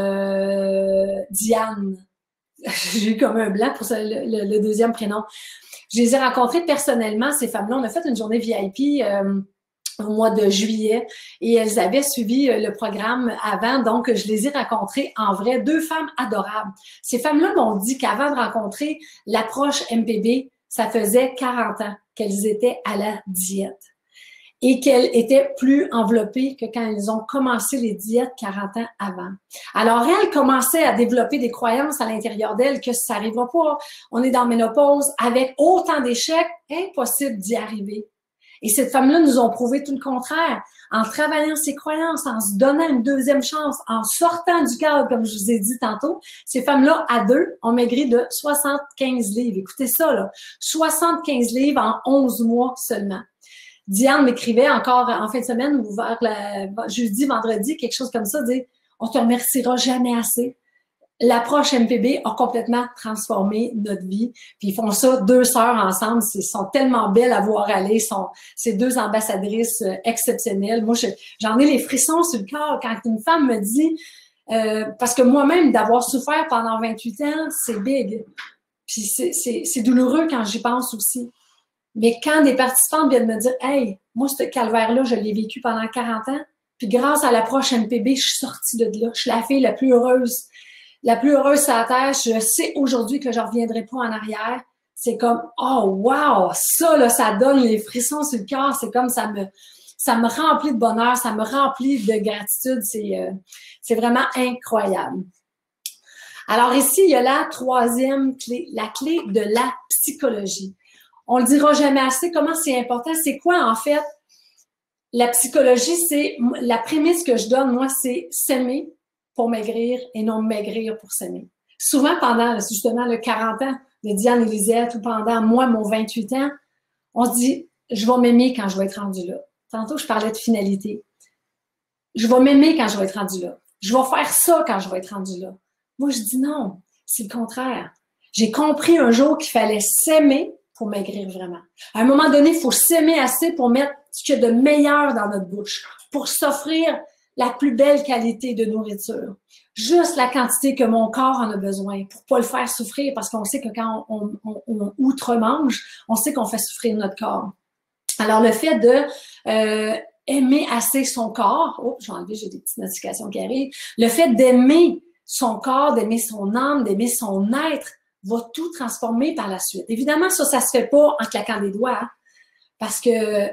euh, Diane. J'ai eu comme un blanc pour ça, le, le, le deuxième prénom. Je les ai rencontrées personnellement, ces femmes-là. On a fait une journée V I P euh, au mois de juillet et elles avaient suivi le programme avant, donc je les ai rencontrées en vrai, deux femmes adorables. Ces femmes-là m'ont dit qu'avant de rencontrer l'approche M P B, ça faisait quarante ans qu'elles étaient à la diète et qu'elles étaient plus enveloppées que quand elles ont commencé les diètes quarante ans avant. Alors, elles commençaient à développer des croyances à l'intérieur d'elles que ça n'arrivera pas, on est dans la ménopause, avec autant d'échecs, impossible d'y arriver. Et ces femmes-là nous ont prouvé tout le contraire. En travaillant ses croyances, en se donnant une deuxième chance, en sortant du cadre, comme je vous ai dit tantôt, ces femmes-là, à deux, ont maigri de soixante-quinze livres. Écoutez ça, là. soixante-quinze livres en onze mois seulement. Diane m'écrivait encore en fin de semaine ou vers le jeudi, vendredi, quelque chose comme ça, dire « On te remerciera jamais assez ». L'approche M P B a complètement transformé notre vie. Puis ils font ça, deux sœurs ensemble. Ils sont tellement belles à voir aller. Sont ces deux ambassadrices euh, exceptionnelles. Moi, j'en ai les frissons sur le corps quand une femme me dit, euh, parce que moi-même, d'avoir souffert pendant vingt-huit ans, c'est big. Puis c'est douloureux quand j'y pense aussi. Mais quand des participantes viennent me dire, « Hey, moi, ce calvaire-là, je l'ai vécu pendant quarante ans. Puis grâce à l'approche M P B, je suis sortie de là. Je suis la fille la plus heureuse. La plus heureuse sur la terre, je sais aujourd'hui que je ne reviendrai pas en arrière. C'est comme, oh wow, ça, là, ça donne les frissons sur le corps. C'est comme ça me, ça me remplit de bonheur, ça me remplit de gratitude. C'est euh, c'est vraiment incroyable. Alors ici, il y a la troisième clé, la clé de la psychologie. On le dira jamais assez, comment c'est important. C'est quoi, en fait? La psychologie, c'est la prémisse que je donne, moi, c'est s'aimer pour maigrir et non maigrir pour s'aimer. Souvent, pendant justement le quarante ans de Diane et Lisette ou pendant moi, mon vingt-huit ans, on se dit, je vais m'aimer quand je vais être rendu là. Tantôt, je parlais de finalité. Je vais m'aimer quand je vais être rendu là. Je vais faire ça quand je vais être rendu là. Moi, je dis non, c'est le contraire. J'ai compris un jour qu'il fallait s'aimer pour maigrir vraiment. À un moment donné, il faut s'aimer assez pour mettre ce qu'il y a de meilleur dans notre bouche, pour s'offrir la plus belle qualité de nourriture. Juste la quantité que mon corps en a besoin pour pas le faire souffrir, parce qu'on sait que quand on, on, on outre-mange, on sait qu'on fait souffrir notre corps. Alors, le fait de euh, aimer assez son corps, oh, j'ai enlevé, j'ai des petites notifications qui arrivent, le fait d'aimer son corps, d'aimer son âme, d'aimer son être, va tout transformer par la suite. Évidemment, ça, ça se fait pas en claquant des doigts, hein, parce que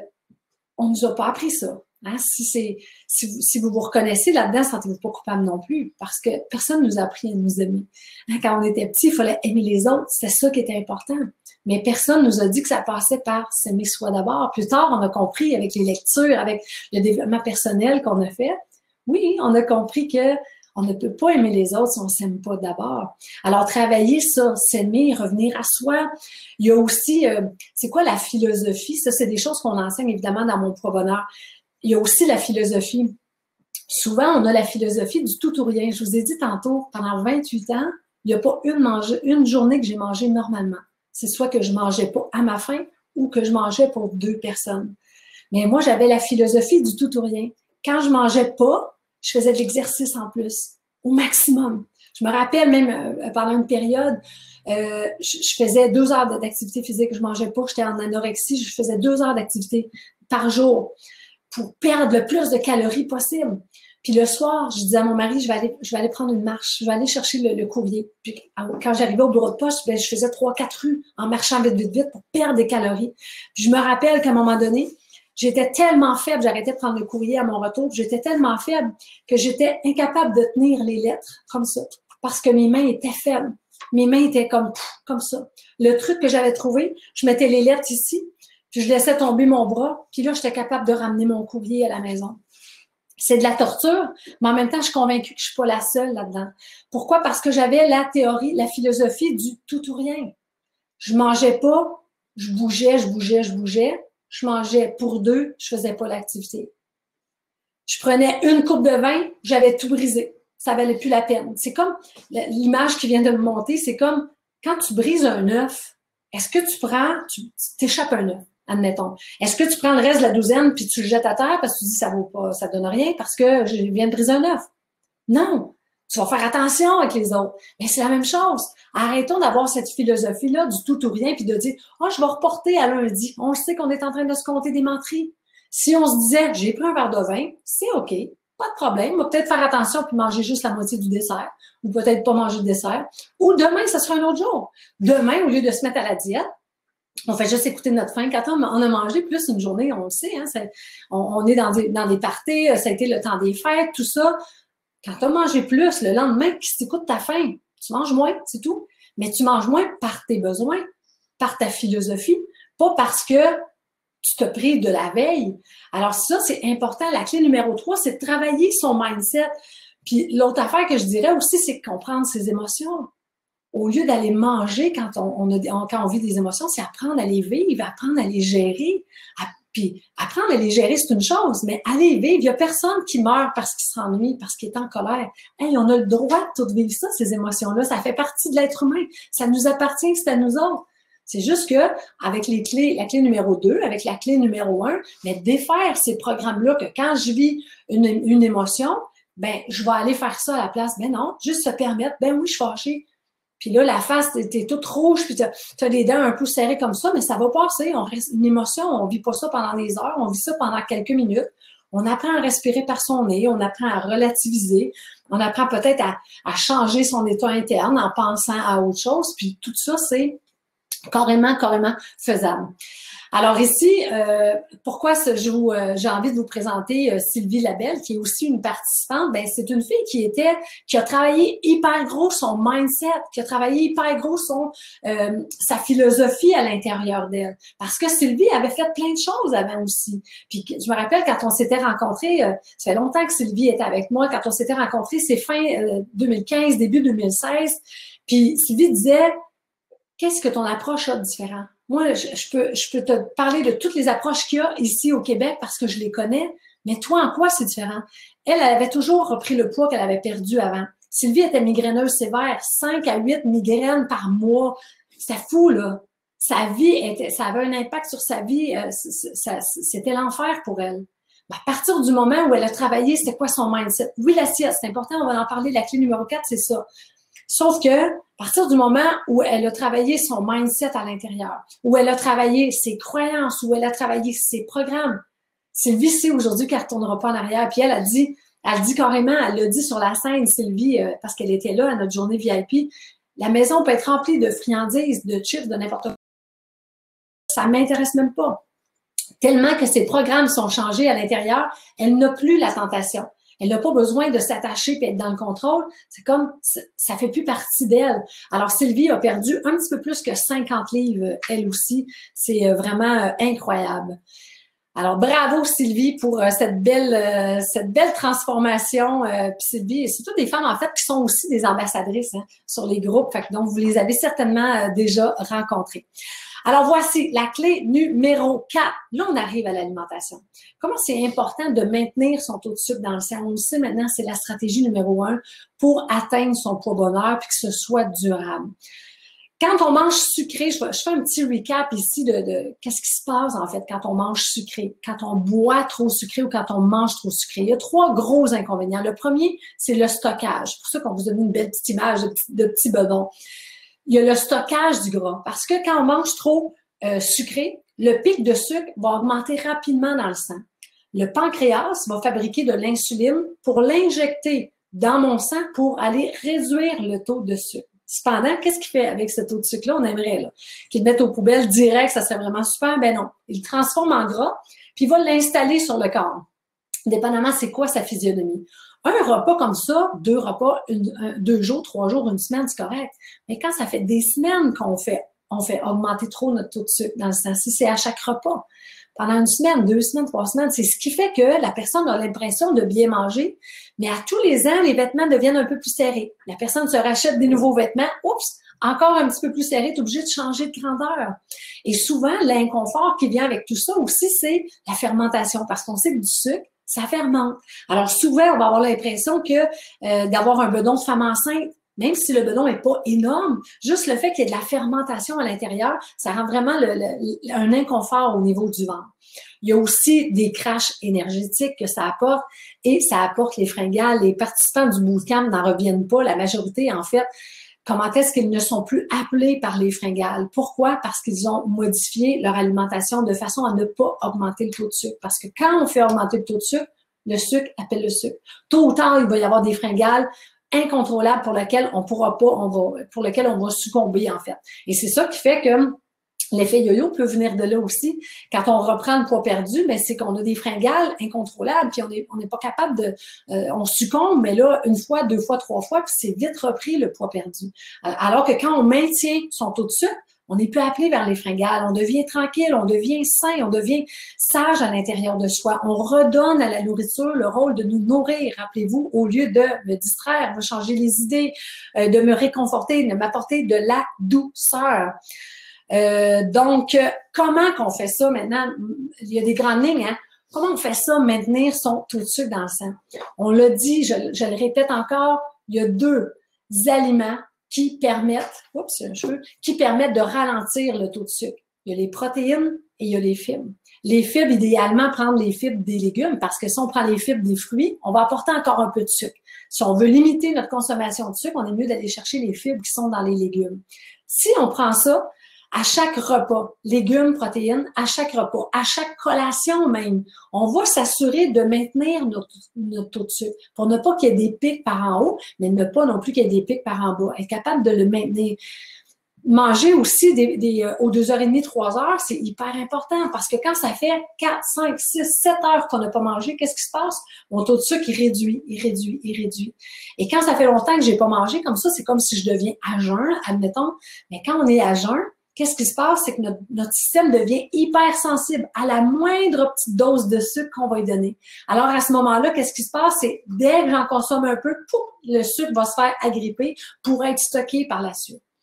on nous a pas appris ça. Hein? Si, c'est, si, vous, si vous vous reconnaissez là-dedans, sentez-vous pas coupable non plus, parce que personne nous a appris à nous aimer. Hein, quand on était petit, il fallait aimer les autres, c'était ça qui était important. Mais personne nous a dit que ça passait par s'aimer soi d'abord. Plus tard, on a compris avec les lectures, avec le développement personnel qu'on a fait, oui, on a compris que on ne peut pas aimer les autres si on ne s'aime pas d'abord. Alors, travailler ça, s'aimer, revenir à soi. Il y a aussi, euh, c'est quoi la philosophie? Ça, c'est des choses qu'on enseigne évidemment dans mon Pro Bonheur. Il y a aussi la philosophie. Souvent, on a la philosophie du tout ou rien. Je vous ai dit tantôt, pendant vingt-huit ans, il n'y a pas une, mangé, une journée que j'ai mangé normalement. C'est soit que je mangeais pas à ma faim ou que je mangeais pour deux personnes. Mais moi, j'avais la philosophie du tout ou rien. Quand je mangeais pas, je faisais de l'exercice en plus, au maximum. Je me rappelle même euh, pendant une période, euh, je, je faisais deux heures d'activité physique, je mangeais pas, j'étais en anorexie, je faisais deux heures d'activité par jour pour perdre le plus de calories possible. Puis le soir, je disais à mon mari, je vais aller, je vais aller prendre une marche, je vais aller chercher le, le courrier. Puis quand j'arrivais au bureau de poste, ben, je faisais trois, quatre rues en marchant vite, vite, vite pour perdre des calories. Puis je me rappelle qu'à un moment donné, j'étais tellement faible, j'arrêtais de prendre le courrier à mon retour, j'étais tellement faible que j'étais incapable de tenir les lettres comme ça, parce que mes mains étaient faibles. Mes mains étaient comme, comme ça. Le truc que j'avais trouvé, je mettais les lettres ici, puis je laissais tomber mon bras, puis là, j'étais capable de ramener mon courrier à la maison. C'est de la torture, mais en même temps, je suis convaincue que je suis pas la seule là-dedans. Pourquoi? Parce que j'avais la théorie, la philosophie du tout ou rien. Je mangeais pas, je bougeais, je bougeais, je bougeais. Je mangeais pour deux, je faisais pas l'activité. Je prenais une coupe de vin, j'avais tout brisé. Ça valait plus la peine. C'est comme l'image qui vient de me monter, c'est comme quand tu brises un œuf, est-ce que tu prends, tu t'échappes un œuf, admettons. Est-ce que tu prends le reste de la douzaine puis tu le jettes à terre parce que tu dis ça vaut pas, ça donne rien parce que je viens de briser un œuf? Non. Tu vas faire attention avec les autres. Mais c'est la même chose. Arrêtons d'avoir cette philosophie-là du tout ou rien puis de dire « Ah, oh, je vais reporter à lundi. » On sait qu'on est en train de se compter des menteries. Si on se disait « J'ai pris un verre de vin, c'est OK, pas de problème. On va peut-être faire attention puis manger juste la moitié du dessert ou peut-être pas manger de dessert. Ou demain, ça sera un autre jour. Demain, au lieu de se mettre à la diète, on fait juste écouter notre faim. Quand on a mangé plus une journée, on le sait, hein, on, on est dans des, dans des parties, ça a été le temps des fêtes, tout ça. Quand tu as mangé plus, le lendemain, qui t'écoute ta faim, tu manges moins, c'est tout. Mais tu manges moins par tes besoins, par ta philosophie, pas parce que tu te prives de la veille. Alors ça, c'est important. La clé numéro trois, c'est de travailler son mindset. Puis l'autre affaire que je dirais aussi, c'est comprendre ses émotions. Au lieu d'aller manger quand on, on, a, quand on vit des émotions, c'est apprendre à les vivre, apprendre à les gérer. À, puis apprendre à les gérer, c'est une chose, mais aller vivre, il n'y a personne qui meurt parce qu'il s'ennuie, parce qu'il est en colère. Hey, on a le droit de tout vivre ça, ces émotions-là. Ça fait partie de l'être humain. Ça nous appartient, c'est à nous autres. C'est juste que avec les clés, la clé numéro deux, avec la clé numéro un, mais défaire ces programmes-là que quand je vis une, une émotion, ben je vais aller faire ça à la place. Ben non, juste se permettre, ben oui, je suis fâchée. Puis là, la face, t'es, t'es toute rouge, puis t'as, t'as les dents un peu serrées comme ça, mais ça va passer. On reste, une émotion, on vit pas ça pendant des heures, on vit ça pendant quelques minutes. On apprend à respirer par son nez, on apprend à relativiser, on apprend peut-être à, à changer son état interne en pensant à autre chose. Puis tout ça, c'est carrément, carrément faisable. Alors ici, euh, pourquoi ce, je vous, euh, j'ai envie de vous présenter euh, Sylvie Labelle, qui est aussi une participante. Ben c'est une fille qui était, qui a travaillé hyper gros son mindset, qui a travaillé hyper gros son euh, sa philosophie à l'intérieur d'elle. Parce que Sylvie avait fait plein de choses avant aussi. Puis je me rappelle quand on s'était rencontrés, euh, ça fait longtemps que Sylvie était avec moi. Quand on s'était rencontrés, c'est fin euh, deux mille quinze, début deux mille seize. Puis Sylvie disait, qu'est-ce que ton approche a de différent? Moi, je, je, peux, je peux te parler de toutes les approches qu'il y a ici au Québec parce que je les connais, mais toi, en quoi c'est différent? Elle, elle avait toujours repris le poids qu'elle avait perdu avant. Sylvie était migraineuse sévère, cinq à huit migraines par mois. C'était fou, là. Sa vie, était, ça avait un impact sur sa vie. C'était l'enfer pour elle. À partir du moment où elle a travaillé, c'est quoi son mindset? Oui, l'assiette, c'est important, on va en parler. La clé numéro quatre, c'est ça. Sauf que, à partir du moment où elle a travaillé son mindset à l'intérieur, où elle a travaillé ses croyances, où elle a travaillé ses programmes, Sylvie sait aujourd'hui qu'elle ne retournera pas en arrière. Puis elle a dit, elle dit carrément, elle l'a dit sur la scène, Sylvie, euh, parce qu'elle était là à notre journée V I P, la maison peut être remplie de friandises, de chips, de n'importe quoi. Ça ne m'intéresse même pas. Tellement que ses programmes sont changés à l'intérieur, elle n'a plus la tentation. Elle n'a pas besoin de s'attacher et être dans le contrôle. C'est comme, ça fait plus partie d'elle. Alors, Sylvie a perdu un petit peu plus que cinquante livres, elle aussi. C'est vraiment incroyable. Alors, bravo Sylvie pour cette belle, cette belle transformation. Puis Sylvie, c'est toutes des femmes, en fait, qui sont aussi des ambassadrices hein, sur les groupes. Fait que donc, vous les avez certainement déjà rencontrées. Alors, voici la clé numéro quatre. Là, on arrive à l'alimentation. Comment c'est important de maintenir son taux de sucre dans le sang? On le sait maintenant, c'est la stratégie numéro un pour atteindre son poids bonheur puis que ce soit durable. Quand on mange sucré, je, je fais un petit recap ici de, de qu'est-ce qui se passe en fait quand on mange sucré, quand on boit trop sucré ou quand on mange trop sucré. Il y a trois gros inconvénients. Le premier, c'est le stockage. C'est pour ça qu'on vous donne une belle petite image de, de petits bedons. Il y a le stockage du gras. Parce que quand on mange trop euh, sucré, le pic de sucre va augmenter rapidement dans le sang. Le pancréas va fabriquer de l'insuline pour l'injecter dans mon sang pour aller réduire le taux de sucre. Cependant, qu'est-ce qu'il fait avec ce taux de sucre-là? On aimerait là, qu'il le mette aux poubelles direct, ça serait vraiment super. Ben non, il le transforme en gras, puis il va l'installer sur le corps. Dépendamment, c'est quoi sa physionomie. Un repas comme ça, deux repas, une, un, deux jours, trois jours, une semaine, c'est correct. Mais quand ça fait des semaines qu'on fait, on fait augmenter trop notre taux de sucre dans le sang, si c'est à chaque repas, pendant une semaine, deux semaines, trois semaines, c'est ce qui fait que la personne a l'impression de bien manger, mais à tous les ans, les vêtements deviennent un peu plus serrés. La personne se rachète des nouveaux vêtements, oups, encore un petit peu plus serré, tu es obligé de changer de grandeur. Et souvent, l'inconfort qui vient avec tout ça aussi, c'est la fermentation, parce qu'on sait que du sucre, ça fermente. Alors souvent, on va avoir l'impression que euh, d'avoir un bedon de femme enceinte, même si le bedon n'est pas énorme, juste le fait qu'il y ait de la fermentation à l'intérieur, ça rend vraiment le, le, un inconfort au niveau du ventre. Il y a aussi des crashs énergétiques que ça apporte et ça apporte les fringales. Les participants du bootcamp n'en reviennent pas. La majorité, en fait, comment est-ce qu'ils ne sont plus appelés par les fringales? Pourquoi? Parce qu'ils ont modifié leur alimentation de façon à ne pas augmenter le taux de sucre. Parce que quand on fait augmenter le taux de sucre, le sucre appelle le sucre. Tôt ou tard, il va y avoir des fringales incontrôlables pour lesquelles on pourra pas, on va, pour lesquelles on va succomber, en fait. Et c'est ça qui fait que l'effet yo-yo peut venir de là aussi. Quand on reprend le poids perdu, ben c'est qu'on a des fringales incontrôlables, puis on n'est on n'est pas capable de... Euh, on succombe, mais là, une fois, deux fois, trois fois, puis c'est vite repris le poids perdu. Euh, alors que quand on maintient son taux de sucre, on n'est plus appelé vers les fringales, on devient tranquille, on devient sain, on devient sage à l'intérieur de soi. On redonne à la nourriture le rôle de nous nourrir, rappelez-vous, au lieu de me distraire, de changer les idées, euh, de me réconforter, de m'apporter de la douceur. Euh, donc, comment qu'on fait ça maintenant? Il y a des grandes lignes, hein? Comment on fait ça, maintenir son taux de sucre dans le sang? On l'a dit, je, je le répète encore, il y a deux aliments qui permettent, oups, un cheveu, qui permettent de ralentir le taux de sucre. Il y a les protéines et il y a les fibres. Les fibres, idéalement, prendre les fibres des légumes, parce que si on prend les fibres des fruits, on va apporter encore un peu de sucre. Si on veut limiter notre consommation de sucre, on est mieux d'aller chercher les fibres qui sont dans les légumes. Si on prend ça, à chaque repas, légumes, protéines, à chaque repas, à chaque collation même, on va s'assurer de maintenir notre, notre taux de sucre pour ne pas qu'il y ait des pics par en haut, mais ne pas non plus qu'il y ait des pics par en bas. Être capable de le maintenir. Manger aussi des, des, euh, aux deux heures et demie, trois heures, c'est hyper important parce que quand ça fait quatre, cinq, six, sept heures qu'on n'a pas mangé, qu'est-ce qui se passe? Mon taux de sucre, il réduit, il réduit, il réduit. Et quand ça fait longtemps que j'ai pas mangé comme ça, c'est comme si je deviens à jeun, admettons. Mais quand on est à jeun, qu'est-ce qui se passe? C'est que notre, notre système devient hyper sensible à la moindre petite dose de sucre qu'on va lui donner. Alors, à ce moment-là, qu'est-ce qui se passe? C'est dès que j'en consomme un peu, pouf, le sucre va se faire agripper pour être stocké par la suite.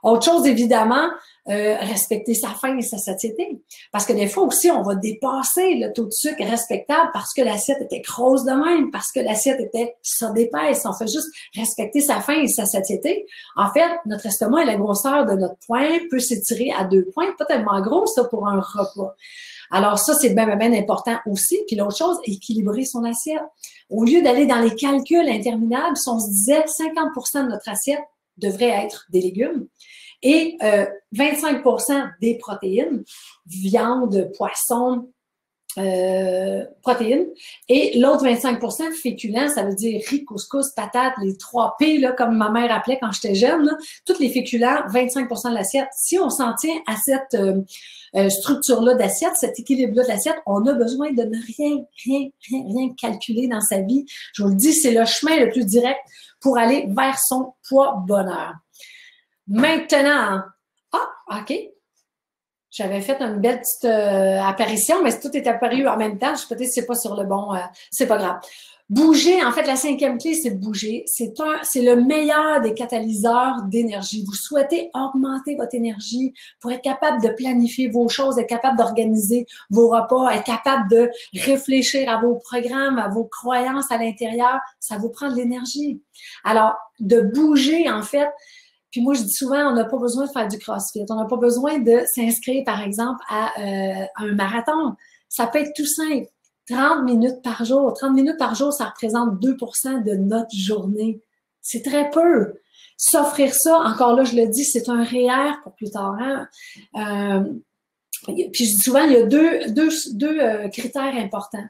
Autre chose, évidemment, euh, respecter sa faim et sa satiété. Parce que des fois aussi, on va dépasser le taux de sucre respectable parce que l'assiette était grosse de même, parce que l'assiette était ça d'épaisse. On fait juste respecter sa faim et sa satiété. En fait, notre estomac et la grosseur de notre poing peut s'étirer à deux points, pas tellement gros, ça, pour un repas. Alors ça, c'est bien, bien, bien important aussi. Puis l'autre chose, équilibrer son assiette. Au lieu d'aller dans les calculs interminables, si on se disait cinquante pour cent de notre assiette devrait être des légumes et euh, vingt-cinq pour cent des protéines, viande, poisson, euh, protéines, et l'autre vingt-cinq pour cent féculents, ça veut dire riz, couscous, patates, les trois P, là, comme ma mère appelait quand j'étais jeune, là, tous les féculents, vingt-cinq pour cent de l'assiette. Si on s'en tient à cette euh, euh, structure-là d'assiette, cet équilibre-là de l'assiette, on a besoin de ne rien, rien, rien, rien calculer dans sa vie. Je vous le dis, c'est le chemin le plus direct pour aller vers son poids bonheur. Maintenant, ah, OK. J'avais fait une belle petite euh, apparition, mais tout est apparu en même temps. Je peut-être que c'est pas sur le bon, euh, c'est pas grave. Bouger, en fait, la cinquième clé, c'est de bouger. C'est un, c'est le meilleur des catalyseurs d'énergie. Vous souhaitez augmenter votre énergie pour être capable de planifier vos choses, être capable d'organiser vos repas, être capable de réfléchir à vos programmes, à vos croyances à l'intérieur. Ça vous prend de l'énergie. Alors, de bouger, en fait. Puis moi, je dis souvent, on n'a pas besoin de faire du CrossFit. On n'a pas besoin de s'inscrire, par exemple, à euh, un marathon. Ça peut être tout simple. trente minutes par jour. trente minutes par jour, ça représente deux pour cent de notre journée. C'est très peu. S'offrir ça, encore là, je le dis, c'est un R E E R pour plus tard. Hein? Euh, puis je dis souvent, il y a deux, deux, deux euh, critères importants.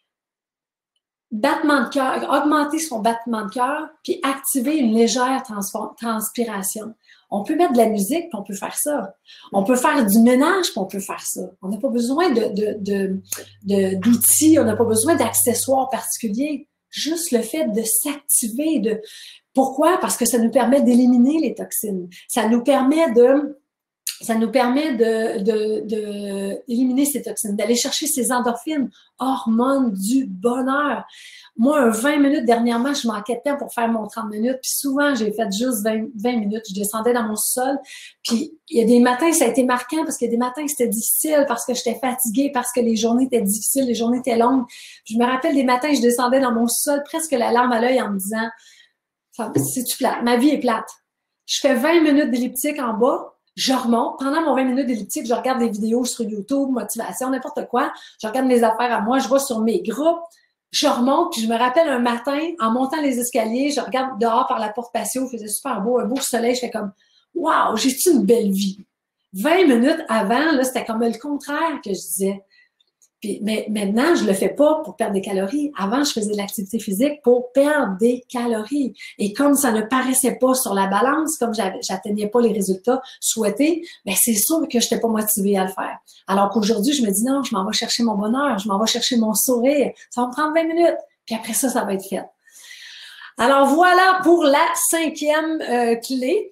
Battement de cœur, augmenter son battement de cœur, puis activer une légère transpiration. On peut mettre de la musique, puis on peut faire ça. On peut faire du ménage, puis on peut faire ça. On n'a pas besoin de, de, de, de, d'outils, on n'a pas besoin d'accessoires particuliers. Juste le fait de s'activer. De... Pourquoi? Parce que ça nous permet d'éliminer les toxines. Ça nous permet de... Ça nous permet de, de, de éliminer ces toxines, d'aller chercher ces endorphines, hormones du bonheur. Moi, un vingt minutes, dernièrement, je manquais de temps pour faire mon trente minutes, puis souvent, j'ai fait juste vingt, vingt minutes. Je descendais dans mon sol, puis il y a des matins, ça a été marquant, parce qu'il y a des matins, c'était difficile, parce que j'étais fatiguée, parce que les journées étaient difficiles, les journées étaient longues. Je me rappelle des matins, je descendais dans mon sol, presque la larme à l'œil, en me disant, c'est-tu plate? Ma vie est plate. Je fais vingt minutes d'elliptique en bas, je remonte. Pendant mon vingt minutes d'elliptique, je regarde des vidéos sur YouTube, motivation, n'importe quoi. Je regarde mes affaires à moi, je vais sur mes groupes. Je remonte, puis je me rappelle un matin, en montant les escaliers, je regarde dehors par la porte patio, il faisait super beau, un beau soleil, je fais comme « Wow, j'ai-tu une belle vie? » vingt minutes avant, là, c'était comme le contraire que je disais. Puis, mais maintenant, je le fais pas pour perdre des calories. Avant, je faisais de l'activité physique pour perdre des calories. Et comme ça ne paraissait pas sur la balance, comme j'atteignais pas les résultats souhaités, ben c'est sûr que je n'étais pas motivée à le faire. Alors qu'aujourd'hui, je me dis non, je m'en vais chercher mon bonheur, je m'en vais chercher mon sourire. Ça va me prendre vingt minutes. Puis après ça, ça va être fait. Alors voilà pour la cinquième euh, clé.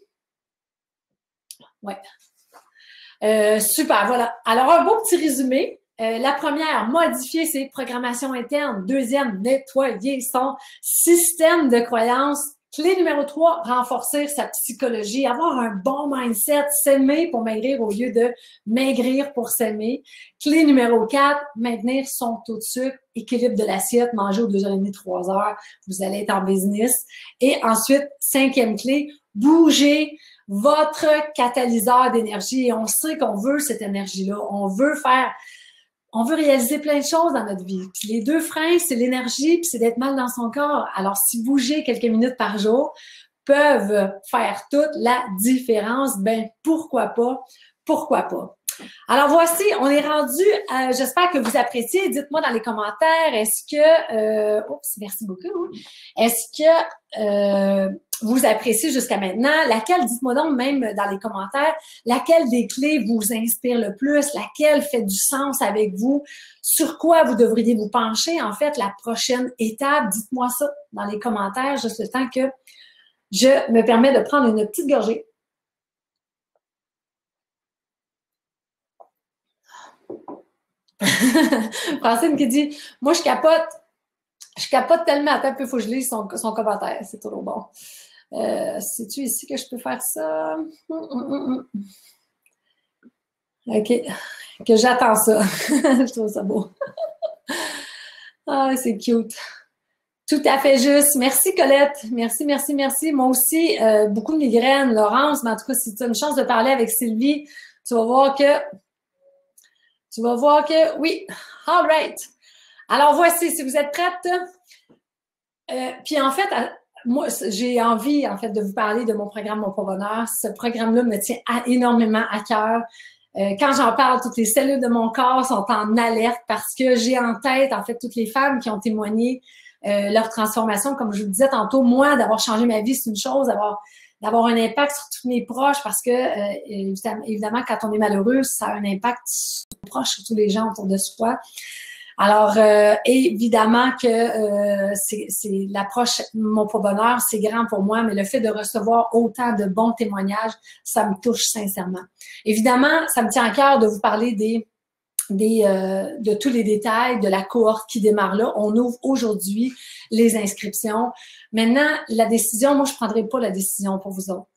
Ouais. Euh, super, voilà. Alors, un beau petit résumé. Euh, la première, modifier ses programmations internes. Deuxième, nettoyer son système de croyances. Clé numéro trois, renforcer sa psychologie, avoir un bon mindset, s'aimer pour maigrir au lieu de maigrir pour s'aimer. Clé numéro quatre, maintenir son taux de sucre, équilibre de l'assiette, manger aux deux heures trente, trois heures, vous allez être en business. Et ensuite, cinquième clé, bouger votre catalyseur d'énergie. Et on sait qu'on veut cette énergie-là, on veut faire... On veut réaliser plein de choses dans notre vie. Puis les deux freins, c'est l'énergie puis c'est d'être mal dans son corps. Alors, si bouger quelques minutes par jour peuvent faire toute la différence, ben pourquoi pas? Pourquoi pas? Alors, voici, on est rendu, euh, j'espère que vous appréciez. Dites-moi dans les commentaires, est-ce que... Euh, oups, merci beaucoup. Est-ce que... Euh, vous appréciez jusqu'à maintenant, laquelle, dites-moi donc même dans les commentaires, laquelle des clés vous inspire le plus, laquelle fait du sens avec vous, sur quoi vous devriez vous pencher, en fait, la prochaine étape, dites-moi ça dans les commentaires, juste le temps que je me permets de prendre une petite gorgée. Francine qui dit, moi je capote, je capote tellement, attends un peu, il faut que je lise son, son commentaire, c'est trop bon. Euh, sais-tu ici que je peux faire ça? Hum, hum, hum, hum. OK. Que j'attends ça. Je trouve ça beau. Ah, c'est cute. Tout à fait juste. Merci, Colette. Merci, merci, merci. Moi aussi, euh, beaucoup de migraines, Laurence, mais en tout cas, si tu as une chance de parler avec Sylvie, tu vas voir que... Tu vas voir que... Oui. All right. Alors, voici, si vous êtes prêtes. Euh, puis, en fait, moi, j'ai envie, en fait, de vous parler de mon programme Mon Pas Bonheur. Ce programme-là me tient à, énormément à cœur. Euh, quand j'en parle, toutes les cellules de mon corps sont en alerte parce que j'ai en tête, en fait, toutes les femmes qui ont témoigné euh, leur transformation. Comme je vous disais tantôt, moi, d'avoir changé ma vie, c'est une chose, d'avoir d'avoir un impact sur tous mes proches parce que, euh, évidemment, évidemment, quand on est malheureux, ça a un impact sur nos proches, sur tous les gens autour de soi. Alors, euh, évidemment que euh, c'est l'approche Mon Pas Bonheur, c'est grand pour moi, mais le fait de recevoir autant de bons témoignages, ça me touche sincèrement. Évidemment, ça me tient à cœur de vous parler des, des euh, de tous les détails de la cohorte qui démarre là. On ouvre aujourd'hui les inscriptions. Maintenant, la décision, moi, je ne prendrai pas la décision pour vous autres.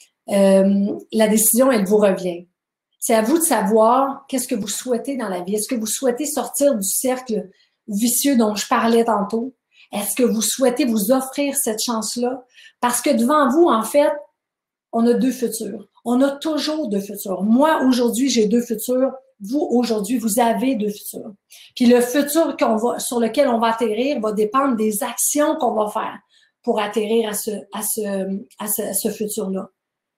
Euh, la décision, elle vous revient. C'est à vous de savoir qu'est-ce que vous souhaitez dans la vie. Est-ce que vous souhaitez sortir du cercle vicieux dont je parlais tantôt? Est-ce que vous souhaitez vous offrir cette chance-là? Parce que devant vous, en fait, on a deux futurs. On a toujours deux futurs. Moi, aujourd'hui, j'ai deux futurs. Vous, aujourd'hui, vous avez deux futurs. Puis le futur qu'on va, sur lequel on va atterrir va dépendre des actions qu'on va faire pour atterrir à ce, à ce, à ce, à ce futur-là.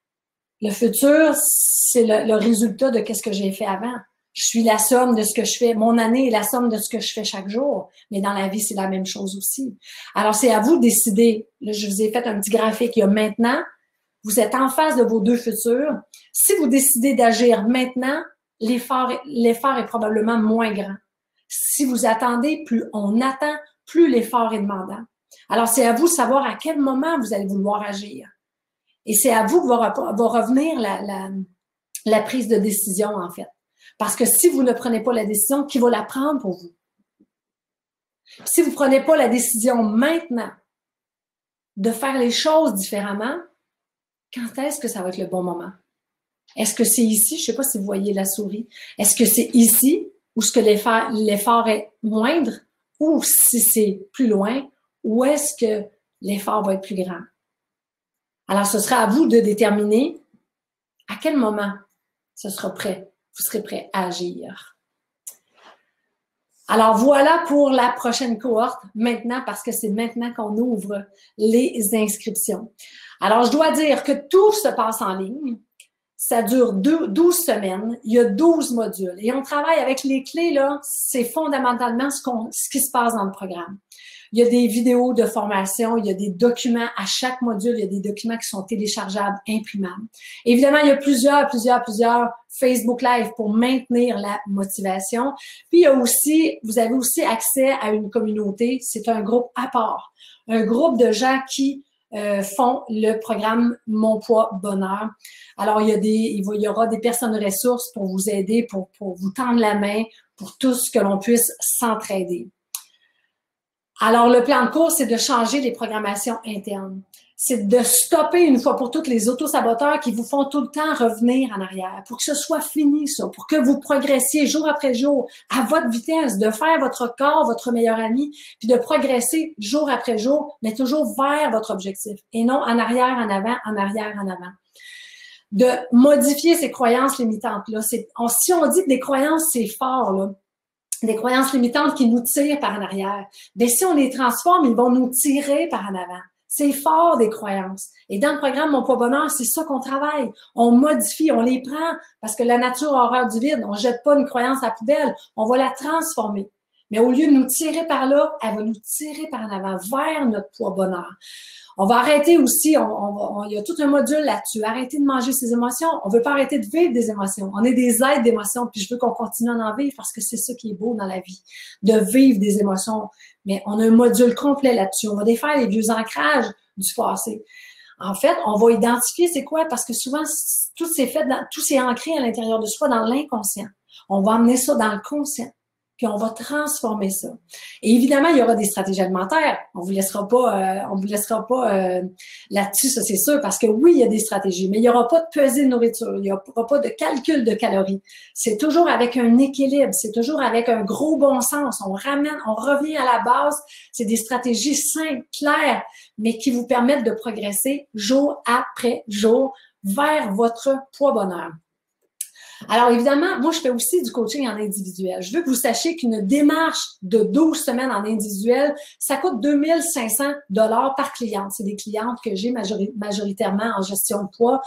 Le futur, c'est le, le résultat de ce que j'ai fait avant. Je suis la somme de ce que je fais. Mon année est la somme de ce que je fais chaque jour. Mais dans la vie, c'est la même chose aussi. Alors, c'est à vous de décider. Là, je vous ai fait un petit graphique. Il y a maintenant, vous êtes en face de vos deux futurs. Si vous décidez d'agir maintenant, l'effort l'effort est probablement moins grand. Si vous attendez, plus on attend, plus l'effort est demandant. Alors, c'est à vous de savoir à quel moment vous allez vouloir agir. Et c'est à vous que va, va revenir la, la, la prise de décision, en fait. Parce que si vous ne prenez pas la décision, qui va la prendre pour vous? Si vous ne prenez pas la décision maintenant de faire les choses différemment, quand est-ce que ça va être le bon moment? Est-ce que c'est ici? Je ne sais pas si vous voyez la souris. Est-ce que c'est ici où ce que l'effort est moindre ou si c'est plus loin, où est-ce que l'effort va être plus grand? Alors, ce sera à vous de déterminer à quel moment ce sera prêt, vous serez prêt à agir. Alors, voilà pour la prochaine cohorte, maintenant, parce que c'est maintenant qu'on ouvre les inscriptions. Alors, je dois dire que tout se passe en ligne. Ça dure douze semaines. Il y a douze modules. Et on travaille avec les clés, là. C'est fondamentalement ce, qu'on, ce qui se passe dans le programme. Il y a des vidéos de formation, il y a des documents à chaque module, il y a des documents qui sont téléchargeables, imprimables. Évidemment, il y a plusieurs, plusieurs, plusieurs Facebook Live pour maintenir la motivation. Puis, il y a aussi, vous avez aussi accès à une communauté. C'est un groupe à part. Un groupe de gens qui euh, font le programme Mon Poids Bonheur. Alors, il y a des, il y aura des personnes ressources pour vous aider, pour, pour vous tendre la main, pour tout ce que l'on puisse s'entraider. Alors, le plan de cours, c'est de changer les programmations internes. C'est de stopper une fois pour toutes les autosaboteurs qui vous font tout le temps revenir en arrière pour que ce soit fini, ça, pour que vous progressiez jour après jour à votre vitesse, de faire votre corps votre meilleur ami, puis de progresser jour après jour, mais toujours vers votre objectif et non en arrière, en avant, en arrière, en avant. De modifier ces croyances limitantes-là. On, si on dit que des croyances, c'est fort, là, des croyances limitantes qui nous tirent par en arrière. Bien, si on les transforme, ils vont nous tirer par en avant. C'est fort des croyances. Et dans le programme Mon Poids Bonheur, c'est ça qu'on travaille. On modifie, on les prend parce que la nature a horreur du vide. On ne jette pas une croyance à la poubelle, on va la transformer. Mais au lieu de nous tirer par là, elle va nous tirer par en avant, vers notre poids bonheur. On va arrêter aussi, on, on, on, il y a tout un module là-dessus, arrêter de manger ses émotions. On ne veut pas arrêter de vivre des émotions. On est des êtres d'émotions, puis je veux qu'on continue à en vivre parce que c'est ça qui est beau dans la vie, de vivre des émotions. Mais on a un module complet là-dessus. On va défaire les vieux ancrages du passé. En fait, on va identifier c'est quoi, parce que souvent, tout s'est fait, dans, tout s'est ancré à l'intérieur de soi, dans l'inconscient. On va emmener ça dans le conscient. puis on va transformer ça. Et évidemment, il y aura des stratégies alimentaires. On vous laissera pas, euh, on vous laissera pas euh, là-dessus, ça c'est sûr, parce que oui, il y a des stratégies, mais il n'y aura pas de pesée de nourriture, il n'y aura pas de calcul de calories. C'est toujours avec un équilibre, c'est toujours avec un gros bon sens. On ramène, on revient à la base. C'est des stratégies simples, claires, mais qui vous permettent de progresser jour après jour vers votre poids bonheur. Alors, évidemment, moi, je fais aussi du coaching en individuel. Je veux que vous sachiez qu'une démarche de douze semaines en individuel, ça coûte deux mille cinq cents dollars par cliente. C'est des clientes que j'ai majori- majoritairement en gestion de poids.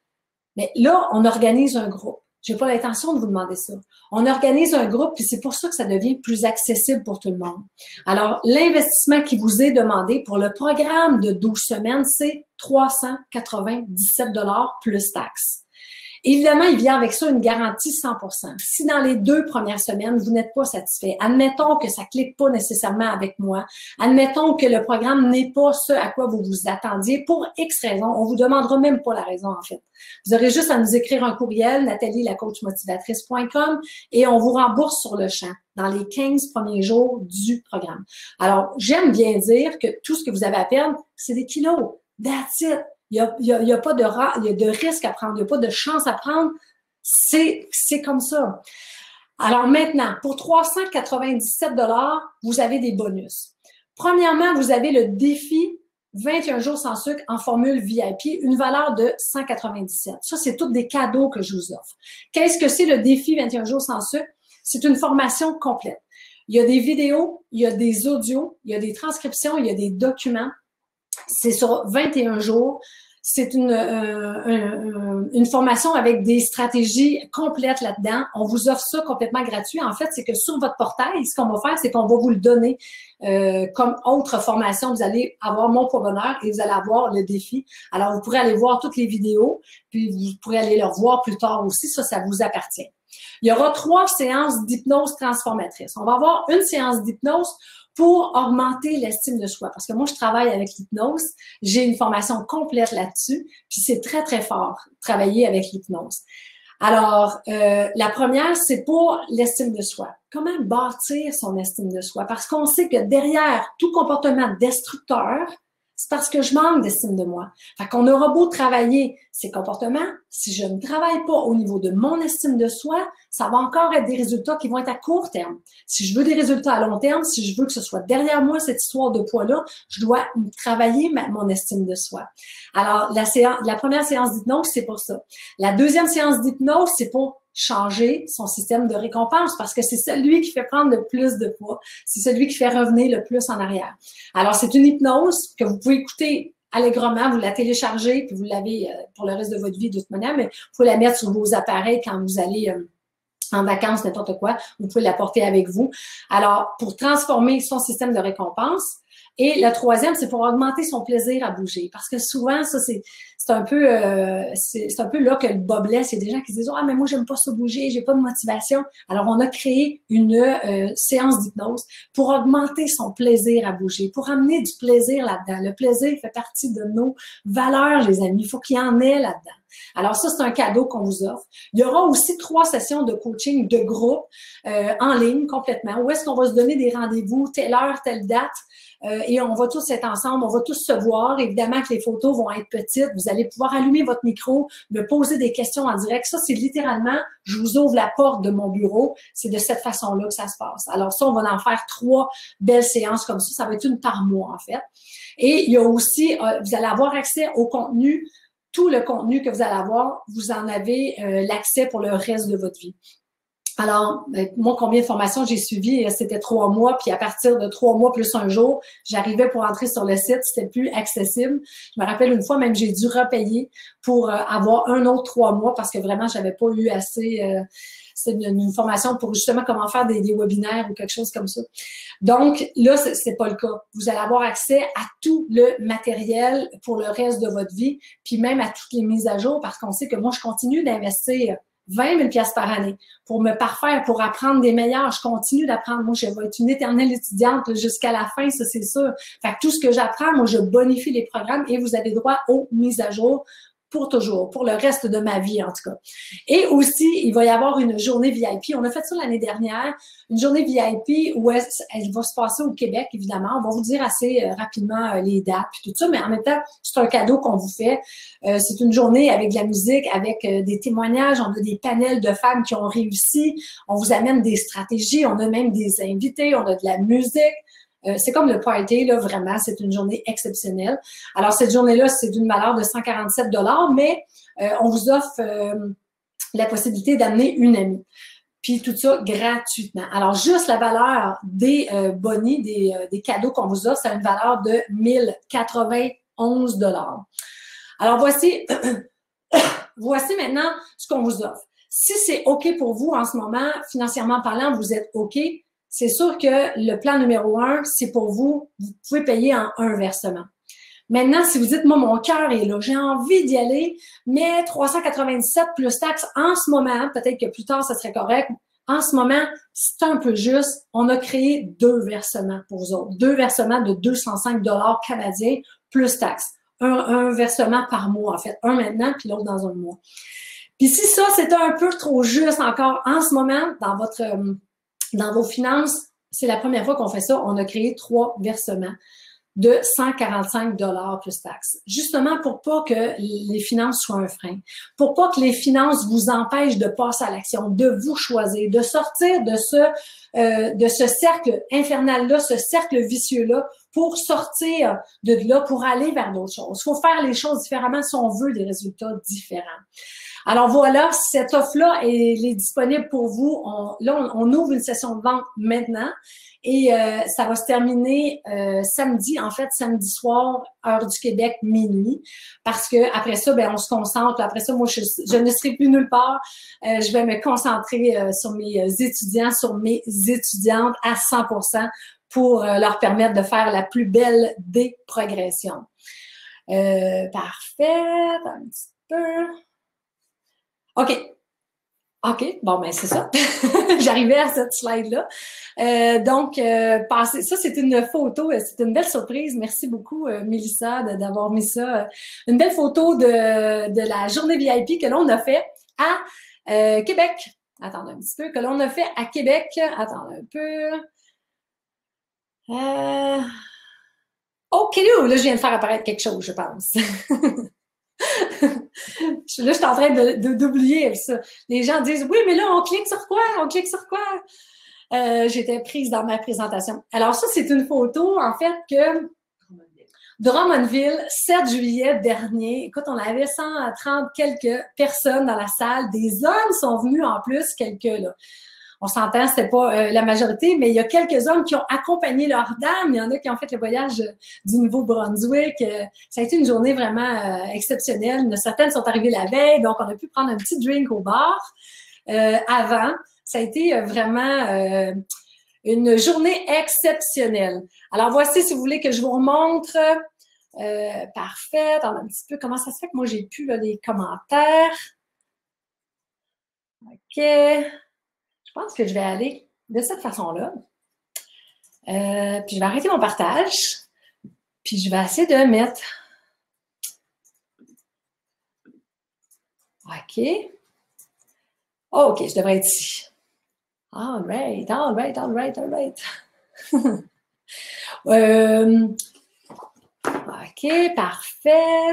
Mais là, on organise un groupe. Je n'ai pas l'intention de vous demander ça. On organise un groupe, puis c'est pour ça que ça devient plus accessible pour tout le monde. Alors, l'investissement qui vous est demandé pour le programme de douze semaines, c'est trois cent quatre-vingt-dix-sept dollars plus taxes. Évidemment, il vient avec ça une garantie cent pour cent. Si dans les deux premières semaines, vous n'êtes pas satisfait, admettons que ça ne clique pas nécessairement avec moi, admettons que le programme n'est pas ce à quoi vous vous attendiez, pour X raison, on ne vous demandera même pas la raison en fait. Vous aurez juste à nous écrire un courriel, nathalie la coach motivatrice point com, et on vous rembourse sur le champ dans les quinze premiers jours du programme. Alors, j'aime bien dire que tout ce que vous avez à perdre, c'est des kilos. That's it. Il n'y a, il y a, il y a pas de, il y a de risque à prendre, il n'y a pas de chance à prendre. C'est, c'est comme ça. Alors maintenant, pour trois cent quatre-vingt-dix-sept dollars, vous avez des bonus. Premièrement, vous avez le défi vingt et un jours sans sucre en formule V I P, une valeur de cent quatre-vingt-dix-sept. Ça, c'est tous des cadeaux que je vous offre. Qu'est-ce que c'est le défi vingt et un jours sans sucre? C'est une formation complète. Il y a des vidéos, il y a des audios, il y a des transcriptions, il y a des documents. C'est sur vingt et un jours. C'est une, euh, une, une formation avec des stratégies complètes là-dedans. On vous offre ça complètement gratuit. En fait, c'est que sur votre portail, ce qu'on va faire, c'est qu'on va vous le donner euh, comme autre formation. Vous allez avoir Mon Poids Bonheur et vous allez avoir le défi. Alors, vous pourrez aller voir toutes les vidéos, puis vous pourrez aller le revoir plus tard aussi. Ça, ça vous appartient. Il y aura trois séances d'hypnose transformatrice. On va avoir une séance d'hypnose pour augmenter l'estime de soi. Parce que moi, je travaille avec l'hypnose. J'ai une formation complète là-dessus. Puis c'est très, très fort, travailler avec l'hypnose. Alors, euh, la première, c'est pour l'estime de soi. Comment bâtir son estime de soi? Parce qu'on sait que derrière tout comportement destructeur, c'est parce que je manque d'estime de moi. Fait qu'on aura beau travailler ces comportements, si je ne travaille pas au niveau de mon estime de soi, ça va encore être des résultats qui vont être à court terme. Si je veux des résultats à long terme, si je veux que ce soit derrière moi, cette histoire de poids-là, je dois travailler ma, mon estime de soi. Alors, la, séance, la première séance d'hypnose, c'est pour ça. La deuxième séance d'hypnose, c'est pour changer son système de récompense parce que c'est celui qui fait prendre le plus de poids. C'est celui qui fait revenir le plus en arrière. Alors, c'est une hypnose que vous pouvez écouter allègrement, vous la téléchargez, puis vous l'avez euh, pour le reste de votre vie de toute manière, mais vous pouvez la mettre sur vos appareils quand vous allez euh, en vacances, n'importe quoi. Vous pouvez la porter avec vous. Alors, pour transformer son système de récompense, et le troisième, c'est pour augmenter son plaisir à bouger. Parce que souvent, ça, c'est c'est un peu euh, c'est un peu là que le bas blesse. Il y a des gens qui se disent « Ah, mais moi, j'aime pas ça bouger, j'ai pas de motivation. » Alors, on a créé une euh, séance d'hypnose pour augmenter son plaisir à bouger, pour amener du plaisir là-dedans. Le plaisir fait partie de nos valeurs, les amis. Il faut qu'il y en ait là-dedans. Alors ça, c'est un cadeau qu'on vous offre. Il y aura aussi trois sessions de coaching de groupe euh, en ligne complètement, où est-ce qu'on va se donner des rendez-vous, telle heure, telle date, euh, et on va tous être ensemble, on va tous se voir. Évidemment que les photos vont être petites, vous allez pouvoir allumer votre micro, me poser des questions en direct. Ça, c'est littéralement, je vous ouvre la porte de mon bureau. C'est de cette façon-là que ça se passe. Alors ça, on va en faire trois belles séances comme ça. Ça va être une par mois, en fait. Et il y a aussi, euh, vous allez avoir accès au contenu. Tout le contenu que vous allez avoir, vous en avez euh, l'accès pour le reste de votre vie. Alors, ben, moi, combien de formations j'ai suivies? C'était trois mois, puis à partir de trois mois plus un jour, j'arrivais pour entrer sur le site, c'était plus accessible. Je me rappelle une fois, même, j'ai dû repayer pour euh, avoir un autre trois mois parce que vraiment, j'avais pas eu assez... Euh, c'est une, une formation pour justement comment faire des, des webinaires ou quelque chose comme ça. Donc, là, c'est, c'est pas le cas. Vous allez avoir accès à tout le matériel pour le reste de votre vie, puis même à toutes les mises à jour, parce qu'on sait que moi, je continue d'investir vingt mille dollars par année pour me parfaire, pour apprendre des meilleurs. Je continue d'apprendre. Moi, je vais être une éternelle étudiante jusqu'à la fin, ça, c'est sûr. Fait que tout ce que j'apprends, moi, je bonifie les programmes et vous avez droit aux mises à jour pour toujours, pour le reste de ma vie en tout cas. Et aussi, il va y avoir une journée V I P. On a fait ça l'année dernière, une journée V I P où elle, elle va se passer au Québec, évidemment. On va vous dire assez euh, rapidement euh, les dates et tout ça, mais en même temps, c'est un cadeau qu'on vous fait. Euh, c'est une journée avec de la musique, avec euh, des témoignages. On a des panels de femmes qui ont réussi. On vous amène des stratégies. On a même des invités. On a de la musique. Euh, c'est comme le party, là, vraiment, c'est une journée exceptionnelle. Alors, cette journée-là, c'est d'une valeur de cent quarante-sept dollars, mais euh, on vous offre euh, la possibilité d'amener une amie. Puis tout ça gratuitement. Alors, juste la valeur des euh, bonnies, des, euh, des cadeaux qu'on vous offre, c'est une valeur de mille quatre-vingt-onze dollars. Alors, voici, voici maintenant ce qu'on vous offre. Si c'est OK pour vous en ce moment, financièrement parlant, vous êtes OK, c'est sûr que le plan numéro un, c'est pour vous, vous pouvez payer en un versement. Maintenant, si vous dites, moi, mon cœur est là, j'ai envie d'y aller, mais trois cent quatre-vingt-dix-sept plus taxes en ce moment, peut-être que plus tard, ça serait correct. En ce moment, c'est un peu juste. On a créé deux versements pour vous autres. Deux versements de deux cent cinq dollars canadiens plus taxes. Un, un versement par mois, en fait. Un maintenant, puis l'autre dans un mois. Puis si ça, c'est un peu trop juste encore en ce moment, dans votre... Dans vos finances, c'est la première fois qu'on fait ça. On a créé trois versements de cent quarante-cinq dollars plus taxes. Justement pour pas que les finances soient un frein. Pour pas que les finances vous empêchent de passer à l'action, de vous choisir, de sortir de ce, euh, de ce cercle infernal-là, ce cercle vicieux-là, pour sortir de là, pour aller vers d'autres choses. Il faut faire les choses différemment si on veut des résultats différents. Alors voilà, cette offre-là elle est disponible pour vous. On, là, on, on ouvre une session de vente maintenant et euh, ça va se terminer euh, samedi, en fait, samedi soir, heure du Québec, minuit. Parce que après ça, ben, on se concentre. Après ça, moi, je, je ne serai plus nulle part. Euh, je vais me concentrer euh, sur mes étudiants, sur mes étudiantes à cent pour cent pour euh, leur permettre de faire la plus belle des progressions. Euh, parfait. Un petit peu. OK. OK. Bon, ben c'est ça. J'arrivais à cette slide-là. Euh, donc, euh, passez. Ça, c'est une photo. C'est une belle surprise. Merci beaucoup, euh, Mélissa, d'avoir mis ça. Une belle photo de, de la journée V I P que l'on a fait à euh, Québec. Attendez un petit peu. Que l'on a fait à Québec. Attendez un peu. Euh... OK, là, je viens de faire apparaître quelque chose, je pense. Là, je suis en train de, d'oublier ça. Les gens disent, oui, mais là, on clique sur quoi? On clique sur quoi? Euh, j'étais prise dans ma présentation. Alors, ça, c'est une photo, en fait, que Drummondville, sept juillet dernier, écoute, on avait cent trente quelques personnes dans la salle. Des hommes sont venus en plus, quelques, là. On s'entend, c'était pas euh, la majorité, mais il y a quelques hommes qui ont accompagné leurs dames. Il y en a qui ont fait le voyage euh, du Nouveau-Brunswick. Euh, ça a été une journée vraiment euh, exceptionnelle. Certaines sont arrivées la veille, donc on a pu prendre un petit drink au bar euh, avant. Ça a été euh, vraiment euh, une journée exceptionnelle. Alors voici, si vous voulez que je vous remontre. Euh, parfait. Attendez un petit peu. Comment ça se fait que moi, j'ai plus là, les commentaires? OK. Je pense que je vais aller de cette façon-là. Euh, puis je vais arrêter mon partage. Puis je vais essayer de mettre... OK. Oh, OK, je devrais être ici. All right, all right, all right, all right. euh, OK, parfait.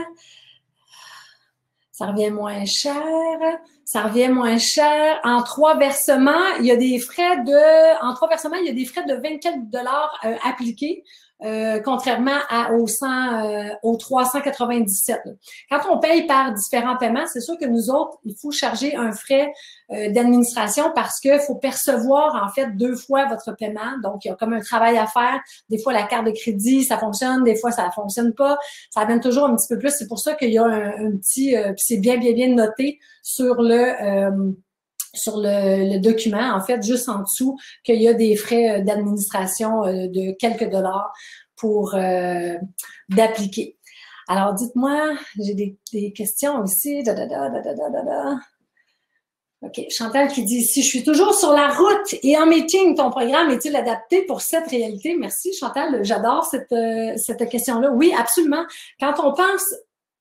Ça revient moins cher. Ça revient moins cher. En trois versements, il y a des frais de... En trois versements, il y a des frais de vingt-quatre dollars euh, appliqués, euh, contrairement à, aux, cent, euh, aux trois cent quatre-vingt-dix-sept. Là. Quand on paye par différents paiements, c'est sûr que nous autres, il faut charger un frais euh, d'administration parce qu'il faut percevoir, en fait, deux fois votre paiement. Donc, il y a comme un travail à faire. Des fois, la carte de crédit, ça fonctionne. Des fois, ça ne fonctionne pas. Ça amène toujours un petit peu plus. C'est pour ça qu'il y a un, un petit... Euh, puis c'est bien, bien, bien noté sur le... Euh, sur le, le document, en fait, juste en dessous, qu'il y a des frais d'administration euh, de quelques dollars pour euh, d'appliquer. Alors, dites-moi, j'ai des, des questions aussi. Da, da, da, da, da, da, da. OK. Chantal qui dit, si je suis toujours sur la route et en meeting, ton programme est-il adapté pour cette réalité? Merci, Chantal. J'adore cette, euh, cette question-là. Oui, absolument. Quand on pense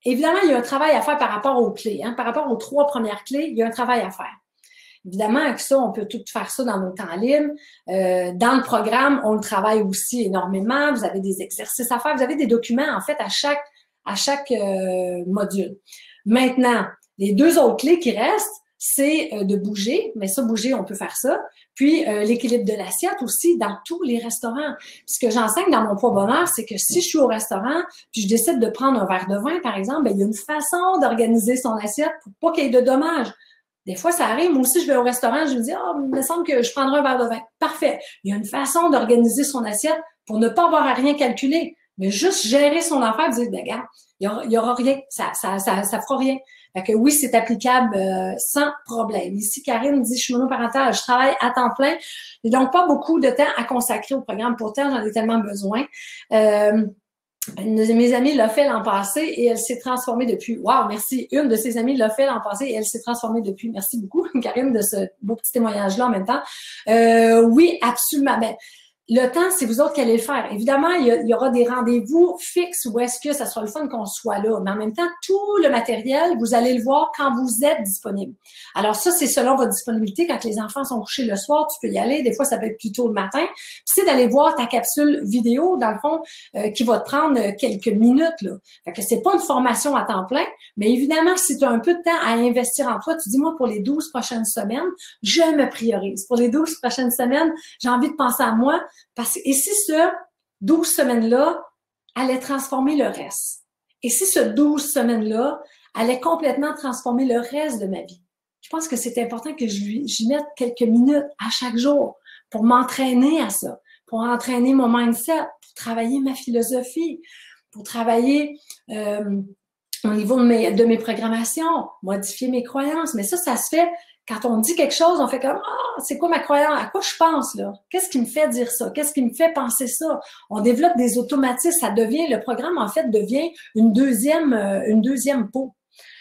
évidemment, il y a un travail à faire par rapport aux clés. Hein, par rapport aux trois premières clés, il y a un travail à faire. Évidemment, avec ça, on peut tout faire ça dans nos temps libres. Euh, dans le programme, on le travaille aussi énormément. Vous avez des exercices à faire. Vous avez des documents, en fait, à chaque, à chaque euh, module. Maintenant, les deux autres clés qui restent, c'est euh, de bouger. Mais ça, bouger, on peut faire ça. Puis, euh, l'équilibre de l'assiette aussi dans tous les restaurants. Ce que j'enseigne dans mon Poids Bonheur, c'est que si je suis au restaurant, puis je décide de prendre un verre de vin, par exemple, bien, il y a une façon d'organiser son assiette pour pas qu'il y ait de dommages. Des fois, ça arrive. Moi aussi, je vais au restaurant, je me dis, oh, il me semble que je prendrai un verre de vin. Parfait. Il y a une façon d'organiser son assiette pour ne pas avoir à rien calculer, mais juste gérer son affaire, dire, ben, regarde, il y aura, il y aura rien. Ça, ça, ça, ça fera rien. Fait que oui, c'est applicable euh, sans problème. Ici, Karine dit, je suis monoparentale, je travaille à temps plein. J'ai donc pas beaucoup de temps à consacrer au programme. Pourtant, j'en ai tellement besoin. Euh, Une de mes amies l'a fait l'an passé et elle s'est transformée depuis. Wow, merci. Une de ses amies l'a fait l'an passé et elle s'est transformée depuis. Merci beaucoup, Karine, de ce beau petit témoignage-là en même temps. Euh, oui, absolument. Ben, le temps, c'est vous autres qui allez le faire. Évidemment, il y, a, il y aura des rendez-vous fixes où est-ce que ça sera le fun qu'on soit là. Mais en même temps, tout le matériel, vous allez le voir quand vous êtes disponible. Alors ça, c'est selon votre disponibilité. Quand les enfants sont couchés le soir, tu peux y aller. Des fois, ça peut être plus tôt le matin. Puis c'est d'aller voir ta capsule vidéo, dans le fond, euh, qui va te prendre quelques minutes. Là. Fait que c'est pas une formation à temps plein, mais évidemment, si tu as un peu de temps à investir en toi, tu dis, moi, pour les douze prochaines semaines, je me priorise. Pour les douze prochaines semaines, j'ai envie de penser à moi. Parce que, et si ce douze semaines-là allait transformer le reste? Et si ce douze semaines-là allait complètement transformer le reste de ma vie? Je pense que c'est important que je lui, j'y mette quelques minutes à chaque jour pour m'entraîner à ça, pour entraîner mon mindset, pour travailler ma philosophie, pour travailler euh, au niveau de mes, de mes programmations, modifier mes croyances. Mais ça, ça se fait quand on dit quelque chose, on fait comme « Ah, c'est quoi ma croyance? À quoi je pense, là? Qu'est-ce qui me fait dire ça? Qu'est-ce qui me fait penser ça? » On développe des automatismes. Ça devient, le programme, en fait, devient une deuxième, euh, une deuxième peau.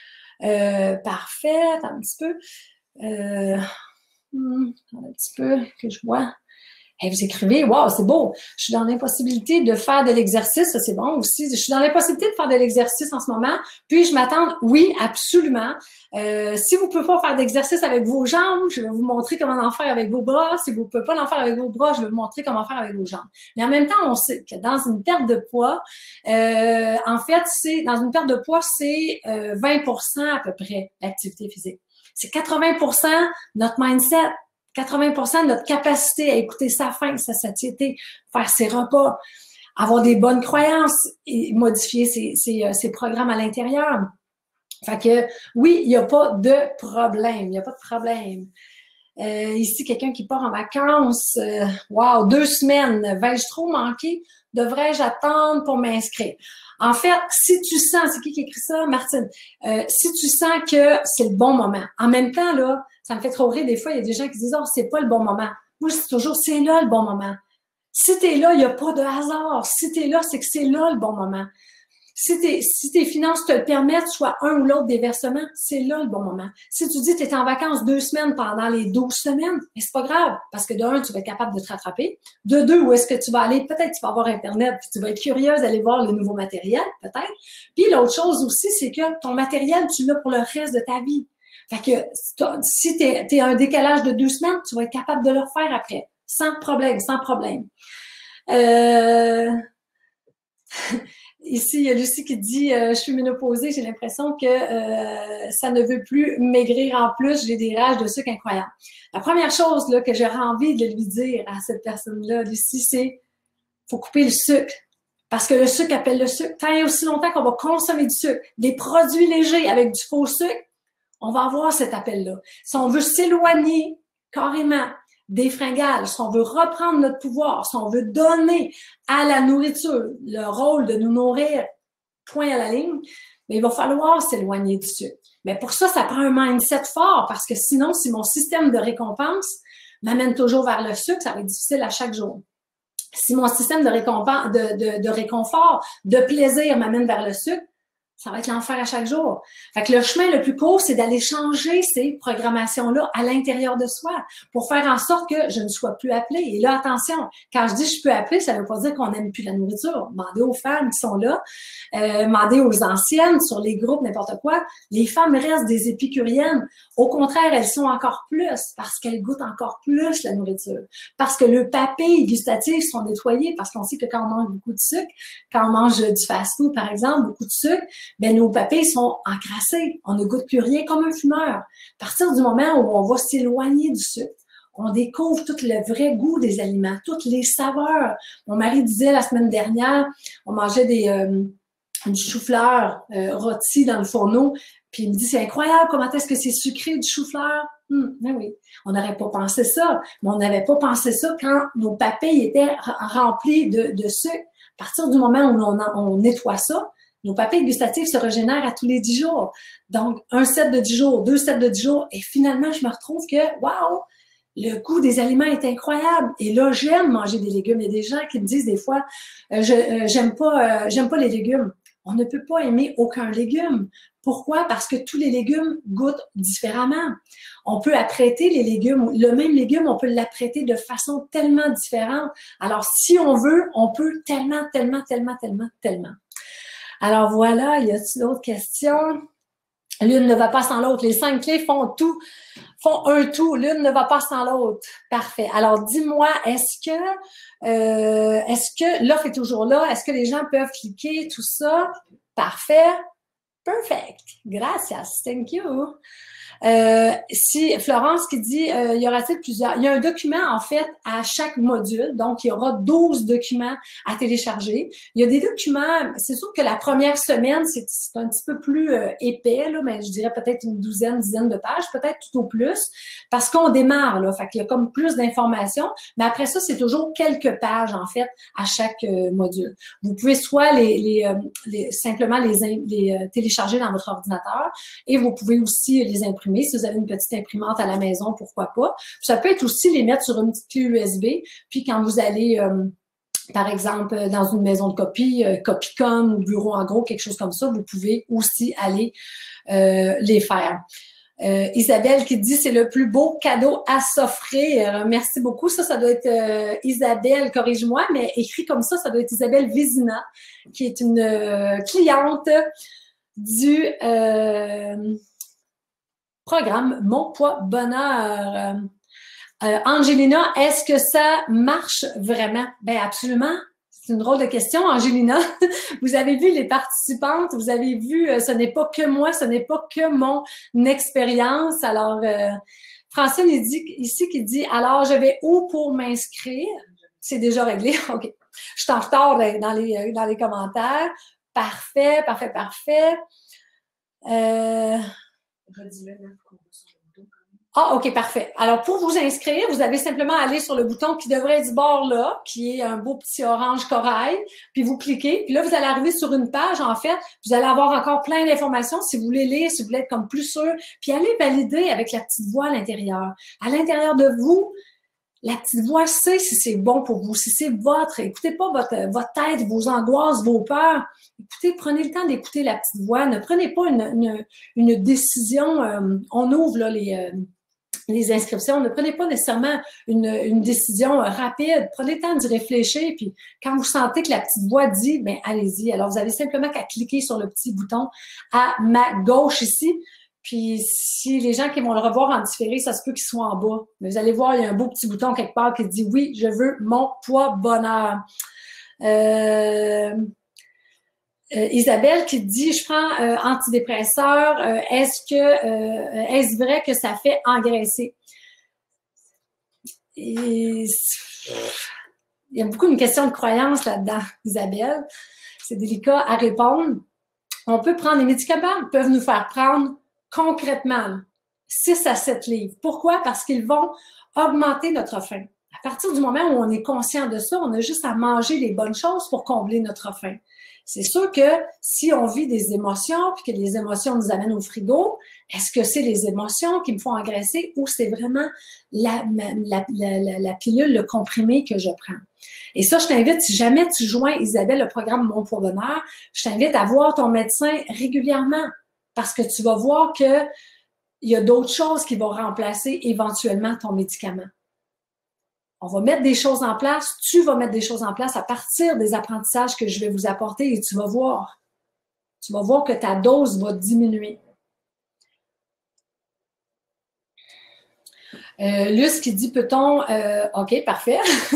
Euh, parfait. Attends un petit peu. Euh, hmm, un petit peu que je vois. Hey, vous écrivez, wow, c'est beau. Je suis dans l'impossibilité de faire de l'exercice, ça c'est bon aussi. Je suis dans l'impossibilité de faire de l'exercice en ce moment. Puis je m'attends, oui, absolument. Euh, si vous ne pouvez pas faire d'exercice avec vos jambes, je vais vous montrer comment en faire avec vos bras. Si vous ne pouvez pas en faire avec vos bras, je vais vous montrer comment faire avec vos jambes. Mais en même temps, on sait que dans une perte de poids, euh, en fait, c'est dans une perte de poids, c'est euh, vingt pour cent à peu près l'activité physique. C'est quatre-vingts pour cent notre mindset. quatre-vingts pour cent de notre capacité à écouter sa faim, sa satiété, faire ses repas, avoir des bonnes croyances et modifier ses, ses, ses programmes à l'intérieur. Fait que oui, il n'y a pas de problème, il n'y a pas de problème. Euh, ici, quelqu'un qui part en vacances, euh, wow, deux semaines, vais-je trop manquer? Devrais-je attendre pour m'inscrire? En fait, si tu sens, c'est qui qui écrit ça, Martine? Euh, si tu sens que c'est le bon moment, en même temps, là, ça me fait trop rire, des fois, il y a des gens qui disent « Oh, c'est pas le bon moment. » Moi, je dis toujours « C'est là le bon moment. » Si t'es là, il n'y a pas de hasard. Si t'es là, c'est que c'est là le bon moment. Si, t'es, si tes finances te le permettent, soit un ou l'autre des versements, c'est là le bon moment. Si tu dis que tu es en vacances deux semaines pendant les douze semaines, mais c'est pas grave, parce que de un, tu vas être capable de te rattraper. De deux, où est-ce que tu vas aller? Peut-être tu vas avoir Internet, puis tu vas être curieuse d'aller voir le nouveau matériel, peut-être. Puis l'autre chose aussi, c'est que ton matériel, tu l'as pour le reste de ta vie. Fait que si tu es, un décalage de deux semaines, tu vas être capable de le refaire après. Sans problème, sans problème. Euh... Ici, il y a Lucie qui dit euh, « Je suis ménopausée, j'ai l'impression que euh, ça ne veut plus maigrir en plus, j'ai des rages de sucre incroyables. » La première chose là, que j'aurais envie de lui dire à cette personne-là, Lucie, c'est « Faut couper le sucre. » Parce que le sucre appelle le sucre. Tant et aussi longtemps qu'on va consommer du sucre, des produits légers avec du faux sucre, on va avoir cet appel-là. Si on veut s'éloigner carrément des fringales, si on veut reprendre notre pouvoir, si on veut donner à la nourriture le rôle de nous nourrir, point à la ligne, mais il va falloir s'éloigner du sucre. Mais pour ça, ça prend un mindset fort parce que sinon, si mon système de récompense m'amène toujours vers le sucre, ça va être difficile à chaque jour. Si mon système de récompense, de, de, de réconfort, de plaisir m'amène vers le sucre, ça va être l'enfer à chaque jour. Fait que le chemin le plus court, c'est d'aller changer ces programmations-là à l'intérieur de soi pour faire en sorte que je ne sois plus appelée. Et là, attention, quand je dis je peux appeler, ça ne veut pas dire qu'on n'aime plus la nourriture. Demandez aux femmes qui sont là, euh, demandez aux anciennes sur les groupes, n'importe quoi. Les femmes restent des épicuriennes. Au contraire, elles sont encore plus parce qu'elles goûtent encore plus la nourriture. Parce que le papilles gustatives sont nettoyées, parce qu'on sait que quand on mange beaucoup de sucre, quand on mange du fast-food, par exemple, beaucoup de sucre, ben nos papilles sont encrassées. On ne goûte plus rien comme un fumeur. À partir du moment où on va s'éloigner du sucre, on découvre tout le vrai goût des aliments, toutes les saveurs. Mon mari disait la semaine dernière, on mangeait des, euh, du chou-fleur euh, rôti dans le fourneau, puis il me dit, c'est incroyable, comment est-ce que c'est sucré du chou-fleur? Hum, ben oui, on n'aurait pas pensé ça, mais on n'avait pas pensé ça quand nos papilles étaient remplies de, de sucre. À partir du moment où on, on nettoie ça, nos papilles gustatives se régénèrent à tous les dix jours. Donc, un set de dix jours, deux sets de dix jours, et finalement, je me retrouve que, waouh, le goût des aliments est incroyable. Et là, j'aime manger des légumes. Il y a des gens qui me disent des fois, euh, je euh, j'aime pas, euh, j'aime pas les légumes. On ne peut pas aimer aucun légume. Pourquoi? Parce que tous les légumes goûtent différemment. On peut apprêter les légumes, le même légume, on peut l'apprêter de façon tellement différente. Alors, si on veut, on peut tellement, tellement, tellement, tellement, tellement. Alors voilà, y a-t-il d'autres questions? L'une ne va pas sans l'autre. Les cinq clés font tout, font un tout. L'une ne va pas sans l'autre. Parfait. Alors, dis-moi, est-ce que, euh, est-ce que l'offre est toujours là? Est-ce que les gens peuvent cliquer, tout ça? Parfait. Perfect. Gracias. Thank you. Euh, si Florence qui dit, euh, y aura-t-il plusieurs? Il y a un document, en fait, à chaque module. Donc, il y aura douze documents à télécharger. Il y a des documents, c'est sûr que la première semaine, c'est un petit peu plus euh, épais, là, mais je dirais peut-être une douzaine, dizaine de pages, peut-être tout au plus, parce qu'on démarre, là. Fait qu'il y a comme plus d'informations. Mais après ça, c'est toujours quelques pages, en fait, à chaque euh, module. Vous pouvez soit les, les, euh, les simplement les, les euh, télécharger dans votre ordinateur et vous pouvez aussi les imprimer. Si vous avez une petite imprimante à la maison, pourquoi pas. Ça peut être aussi les mettre sur une petite clé U S B, puis quand vous allez, euh, par exemple, dans une maison de copie, euh, Copicom ou Bureau en gros, quelque chose comme ça, vous pouvez aussi aller euh, les faire. Euh, Isabelle qui dit, c'est le plus beau cadeau à s'offrir. Merci beaucoup. Ça, ça doit être euh, Isabelle, corrige-moi, mais écrit comme ça, ça doit être Isabelle Vézina, qui est une euh, cliente du... Euh, programme Mon Poids Bonheur. Euh, Angelina, est-ce que ça marche vraiment? Bien, absolument. C'est une drôle de question, Angelina. Vous avez vu les participantes, vous avez vu, euh, ce n'est pas que moi, ce n'est pas que mon expérience. Alors, euh, Francine il dit, ici qui dit, alors, je vais où pour m'inscrire? C'est déjà réglé. OK. Je suis en retard dans les, dans les commentaires. Parfait, parfait, parfait. Euh... Ah, OK, parfait. Alors, pour vous inscrire, vous avez simplement à aller sur le bouton qui devrait être du bord là, qui est un beau petit orange corail, puis vous cliquez, puis là, vous allez arriver sur une page, en fait, vous allez avoir encore plein d'informations si vous voulez lire, si vous voulez être comme plus sûr, puis allez valider avec la petite voix à l'intérieur. À l'intérieur de vous, la petite voix sait si c'est bon pour vous, si c'est votre. Écoutez pas votre, votre tête, vos angoisses, vos peurs. Écoutez, prenez le temps d'écouter la petite voix. Ne prenez pas une, une, une décision. Euh, on ouvre là, les, euh, les inscriptions. Ne prenez pas nécessairement une, une décision euh, rapide. Prenez le temps d'y réfléchir. Puis quand vous sentez que la petite voix dit, ben allez-y. Alors, vous avez simplement qu'à cliquer sur le petit bouton à ma gauche ici. Puis, si les gens qui vont le revoir en différé, ça se peut qu'ils soient en bas. Mais vous allez voir, il y a un beau petit bouton quelque part qui dit « Oui, je veux mon poids bonheur euh, ». Euh, Isabelle qui dit « Je prends euh, antidépresseur, euh, est-ce que euh, est-ce vrai que ça fait engraisser? » Et il y a beaucoup une question de croyance là-dedans, Isabelle. C'est délicat à répondre. On peut prendre les médicaments, ils peuvent nous faire prendre concrètement six à sept livres. Pourquoi? Parce qu'ils vont augmenter notre faim. À partir du moment où on est conscient de ça, on a juste à manger les bonnes choses pour combler notre faim. C'est sûr que si on vit des émotions, puis que les émotions nous amènent au frigo, est-ce que c'est les émotions qui me font engraisser ou c'est vraiment la, la, la, la, la pilule, le comprimé que je prends? Et ça, je t'invite, si jamais tu joins, Isabelle, le programme Mon Poids Bonheur, je t'invite à voir ton médecin régulièrement parce que tu vas voir qu'il y a d'autres choses qui vont remplacer éventuellement ton médicament. On va mettre des choses en place, tu vas mettre des choses en place à partir des apprentissages que je vais vous apporter et tu vas voir. Tu vas voir que ta dose va diminuer. Euh, Luce qui dit, peut-on... Euh, OK, parfait.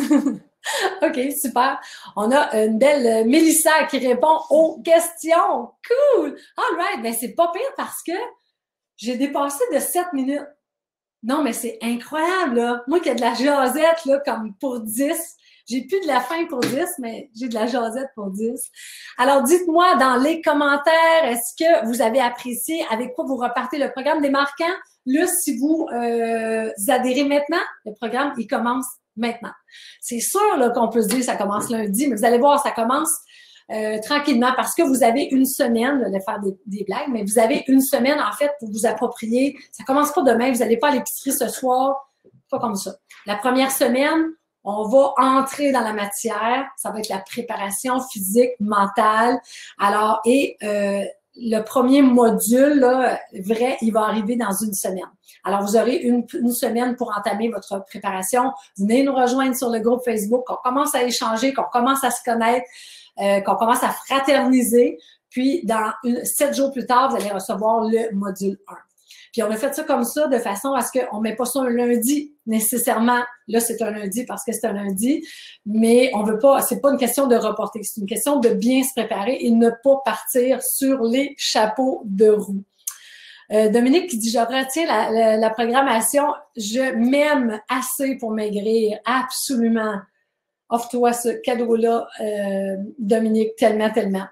OK, super. On a une belle Mélissa qui répond aux questions. Cool! All right, bien c'est pas pire parce que j'ai dépassé de sept minutes. Non, mais c'est incroyable, là. Moi qui ai de la jasette, là, comme pour dix. J'ai plus de la faim pour dix, mais j'ai de la jasette pour dix. Alors, dites-moi dans les commentaires, est-ce que vous avez apprécié, avec quoi vous repartez le programme des marquants? Là, si vous, euh, vous adhérez maintenant, le programme, il commence maintenant. C'est sûr là, qu'on peut se dire ça commence lundi, mais vous allez voir, ça commence euh, tranquillement parce que vous avez une semaine, là, de faire des, des blagues, mais vous avez une semaine, en fait, pour vous approprier. Ça commence pas demain, vous n'allez pas à l'épicerie ce soir, pas comme ça. La première semaine, on va entrer dans la matière, ça va être la préparation physique, mentale. Alors, et euh, le premier module, là, vrai, il va arriver dans une semaine. Alors, vous aurez une, une semaine pour entamer votre préparation. Venez nous rejoindre sur le groupe Facebook, qu'on commence à échanger, qu'on commence à se connaître, euh, qu'on commence à fraterniser. Puis, dans une, sept jours plus tard, vous allez recevoir le module un. Puis, on a fait ça comme ça, de façon à ce qu'on ne met pas ça un lundi, nécessairement. Là, c'est un lundi parce que c'est un lundi, mais on veut pas, c'est pas une question de reporter, c'est une question de bien se préparer et ne pas partir sur les chapeaux de roue. Euh, Dominique qui dit, je retiens la, la, la programmation, je m'aime assez pour maigrir, absolument. Offre-toi ce cadeau-là, euh, Dominique, tellement, tellement.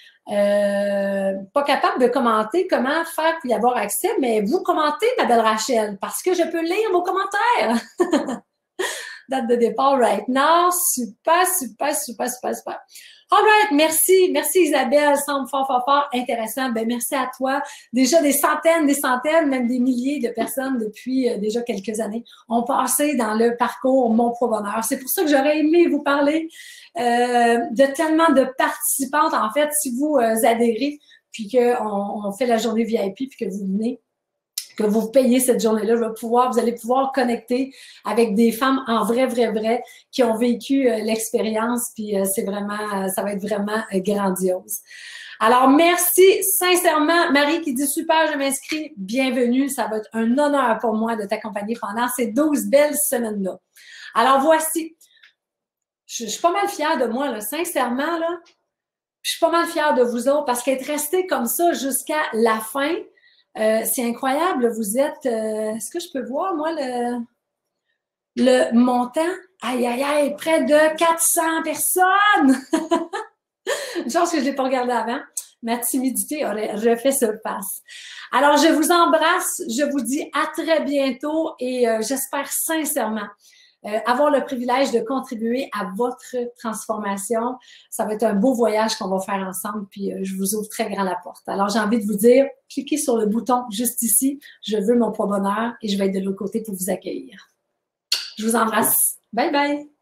Euh, pas capable de commenter comment faire pour y avoir accès, mais vous commentez, ma belle Rachel, parce que je peux lire vos commentaires. Date de départ right now. Super, super, super, super, super. All right, merci. Merci Isabelle, semble fort, fort, fort intéressant. Ben, merci à toi. Déjà des centaines, des centaines, même des milliers de personnes depuis euh, déjà quelques années ont passé dans le parcours Mon Poids Bonheur. C'est pour ça que j'aurais aimé vous parler euh, de tellement de participantes. En fait, si vous euh, adhérez, puis qu'on on fait la journée V I P, puis que vous venez, que vous payez cette journée-là, je vais pouvoir, vous allez pouvoir connecter avec des femmes en vrai, vrai, vrai, qui ont vécu euh, l'expérience, puis euh, c'est vraiment, euh, ça va être vraiment euh, grandiose. Alors, merci sincèrement, Marie qui dit super, je m'inscris, bienvenue, ça va être un honneur pour moi de t'accompagner pendant ces douze belles semaines-là. Alors, voici, je, je suis pas mal fière de moi, là, sincèrement, là, je suis pas mal fière de vous autres, parce qu'être resté comme ça jusqu'à la fin, Euh, c'est incroyable, vous êtes... Euh, est-ce que je peux voir, moi, le, le montant? Aïe, aïe, aïe, près de quatre cents personnes! Une chance que je ne l'ai pas regardé avant. Ma timidité aurait refait surface. Alors, je vous embrasse, je vous dis à très bientôt et euh, j'espère sincèrement Euh, avoir le privilège de contribuer à votre transformation. Ça va être un beau voyage qu'on va faire ensemble, puis euh, je vous ouvre très grand la porte. Alors, j'ai envie de vous dire, cliquez sur le bouton juste ici, je veux mon poids bonheur et je vais être de l'autre côté pour vous accueillir. Je vous embrasse. Bye bye!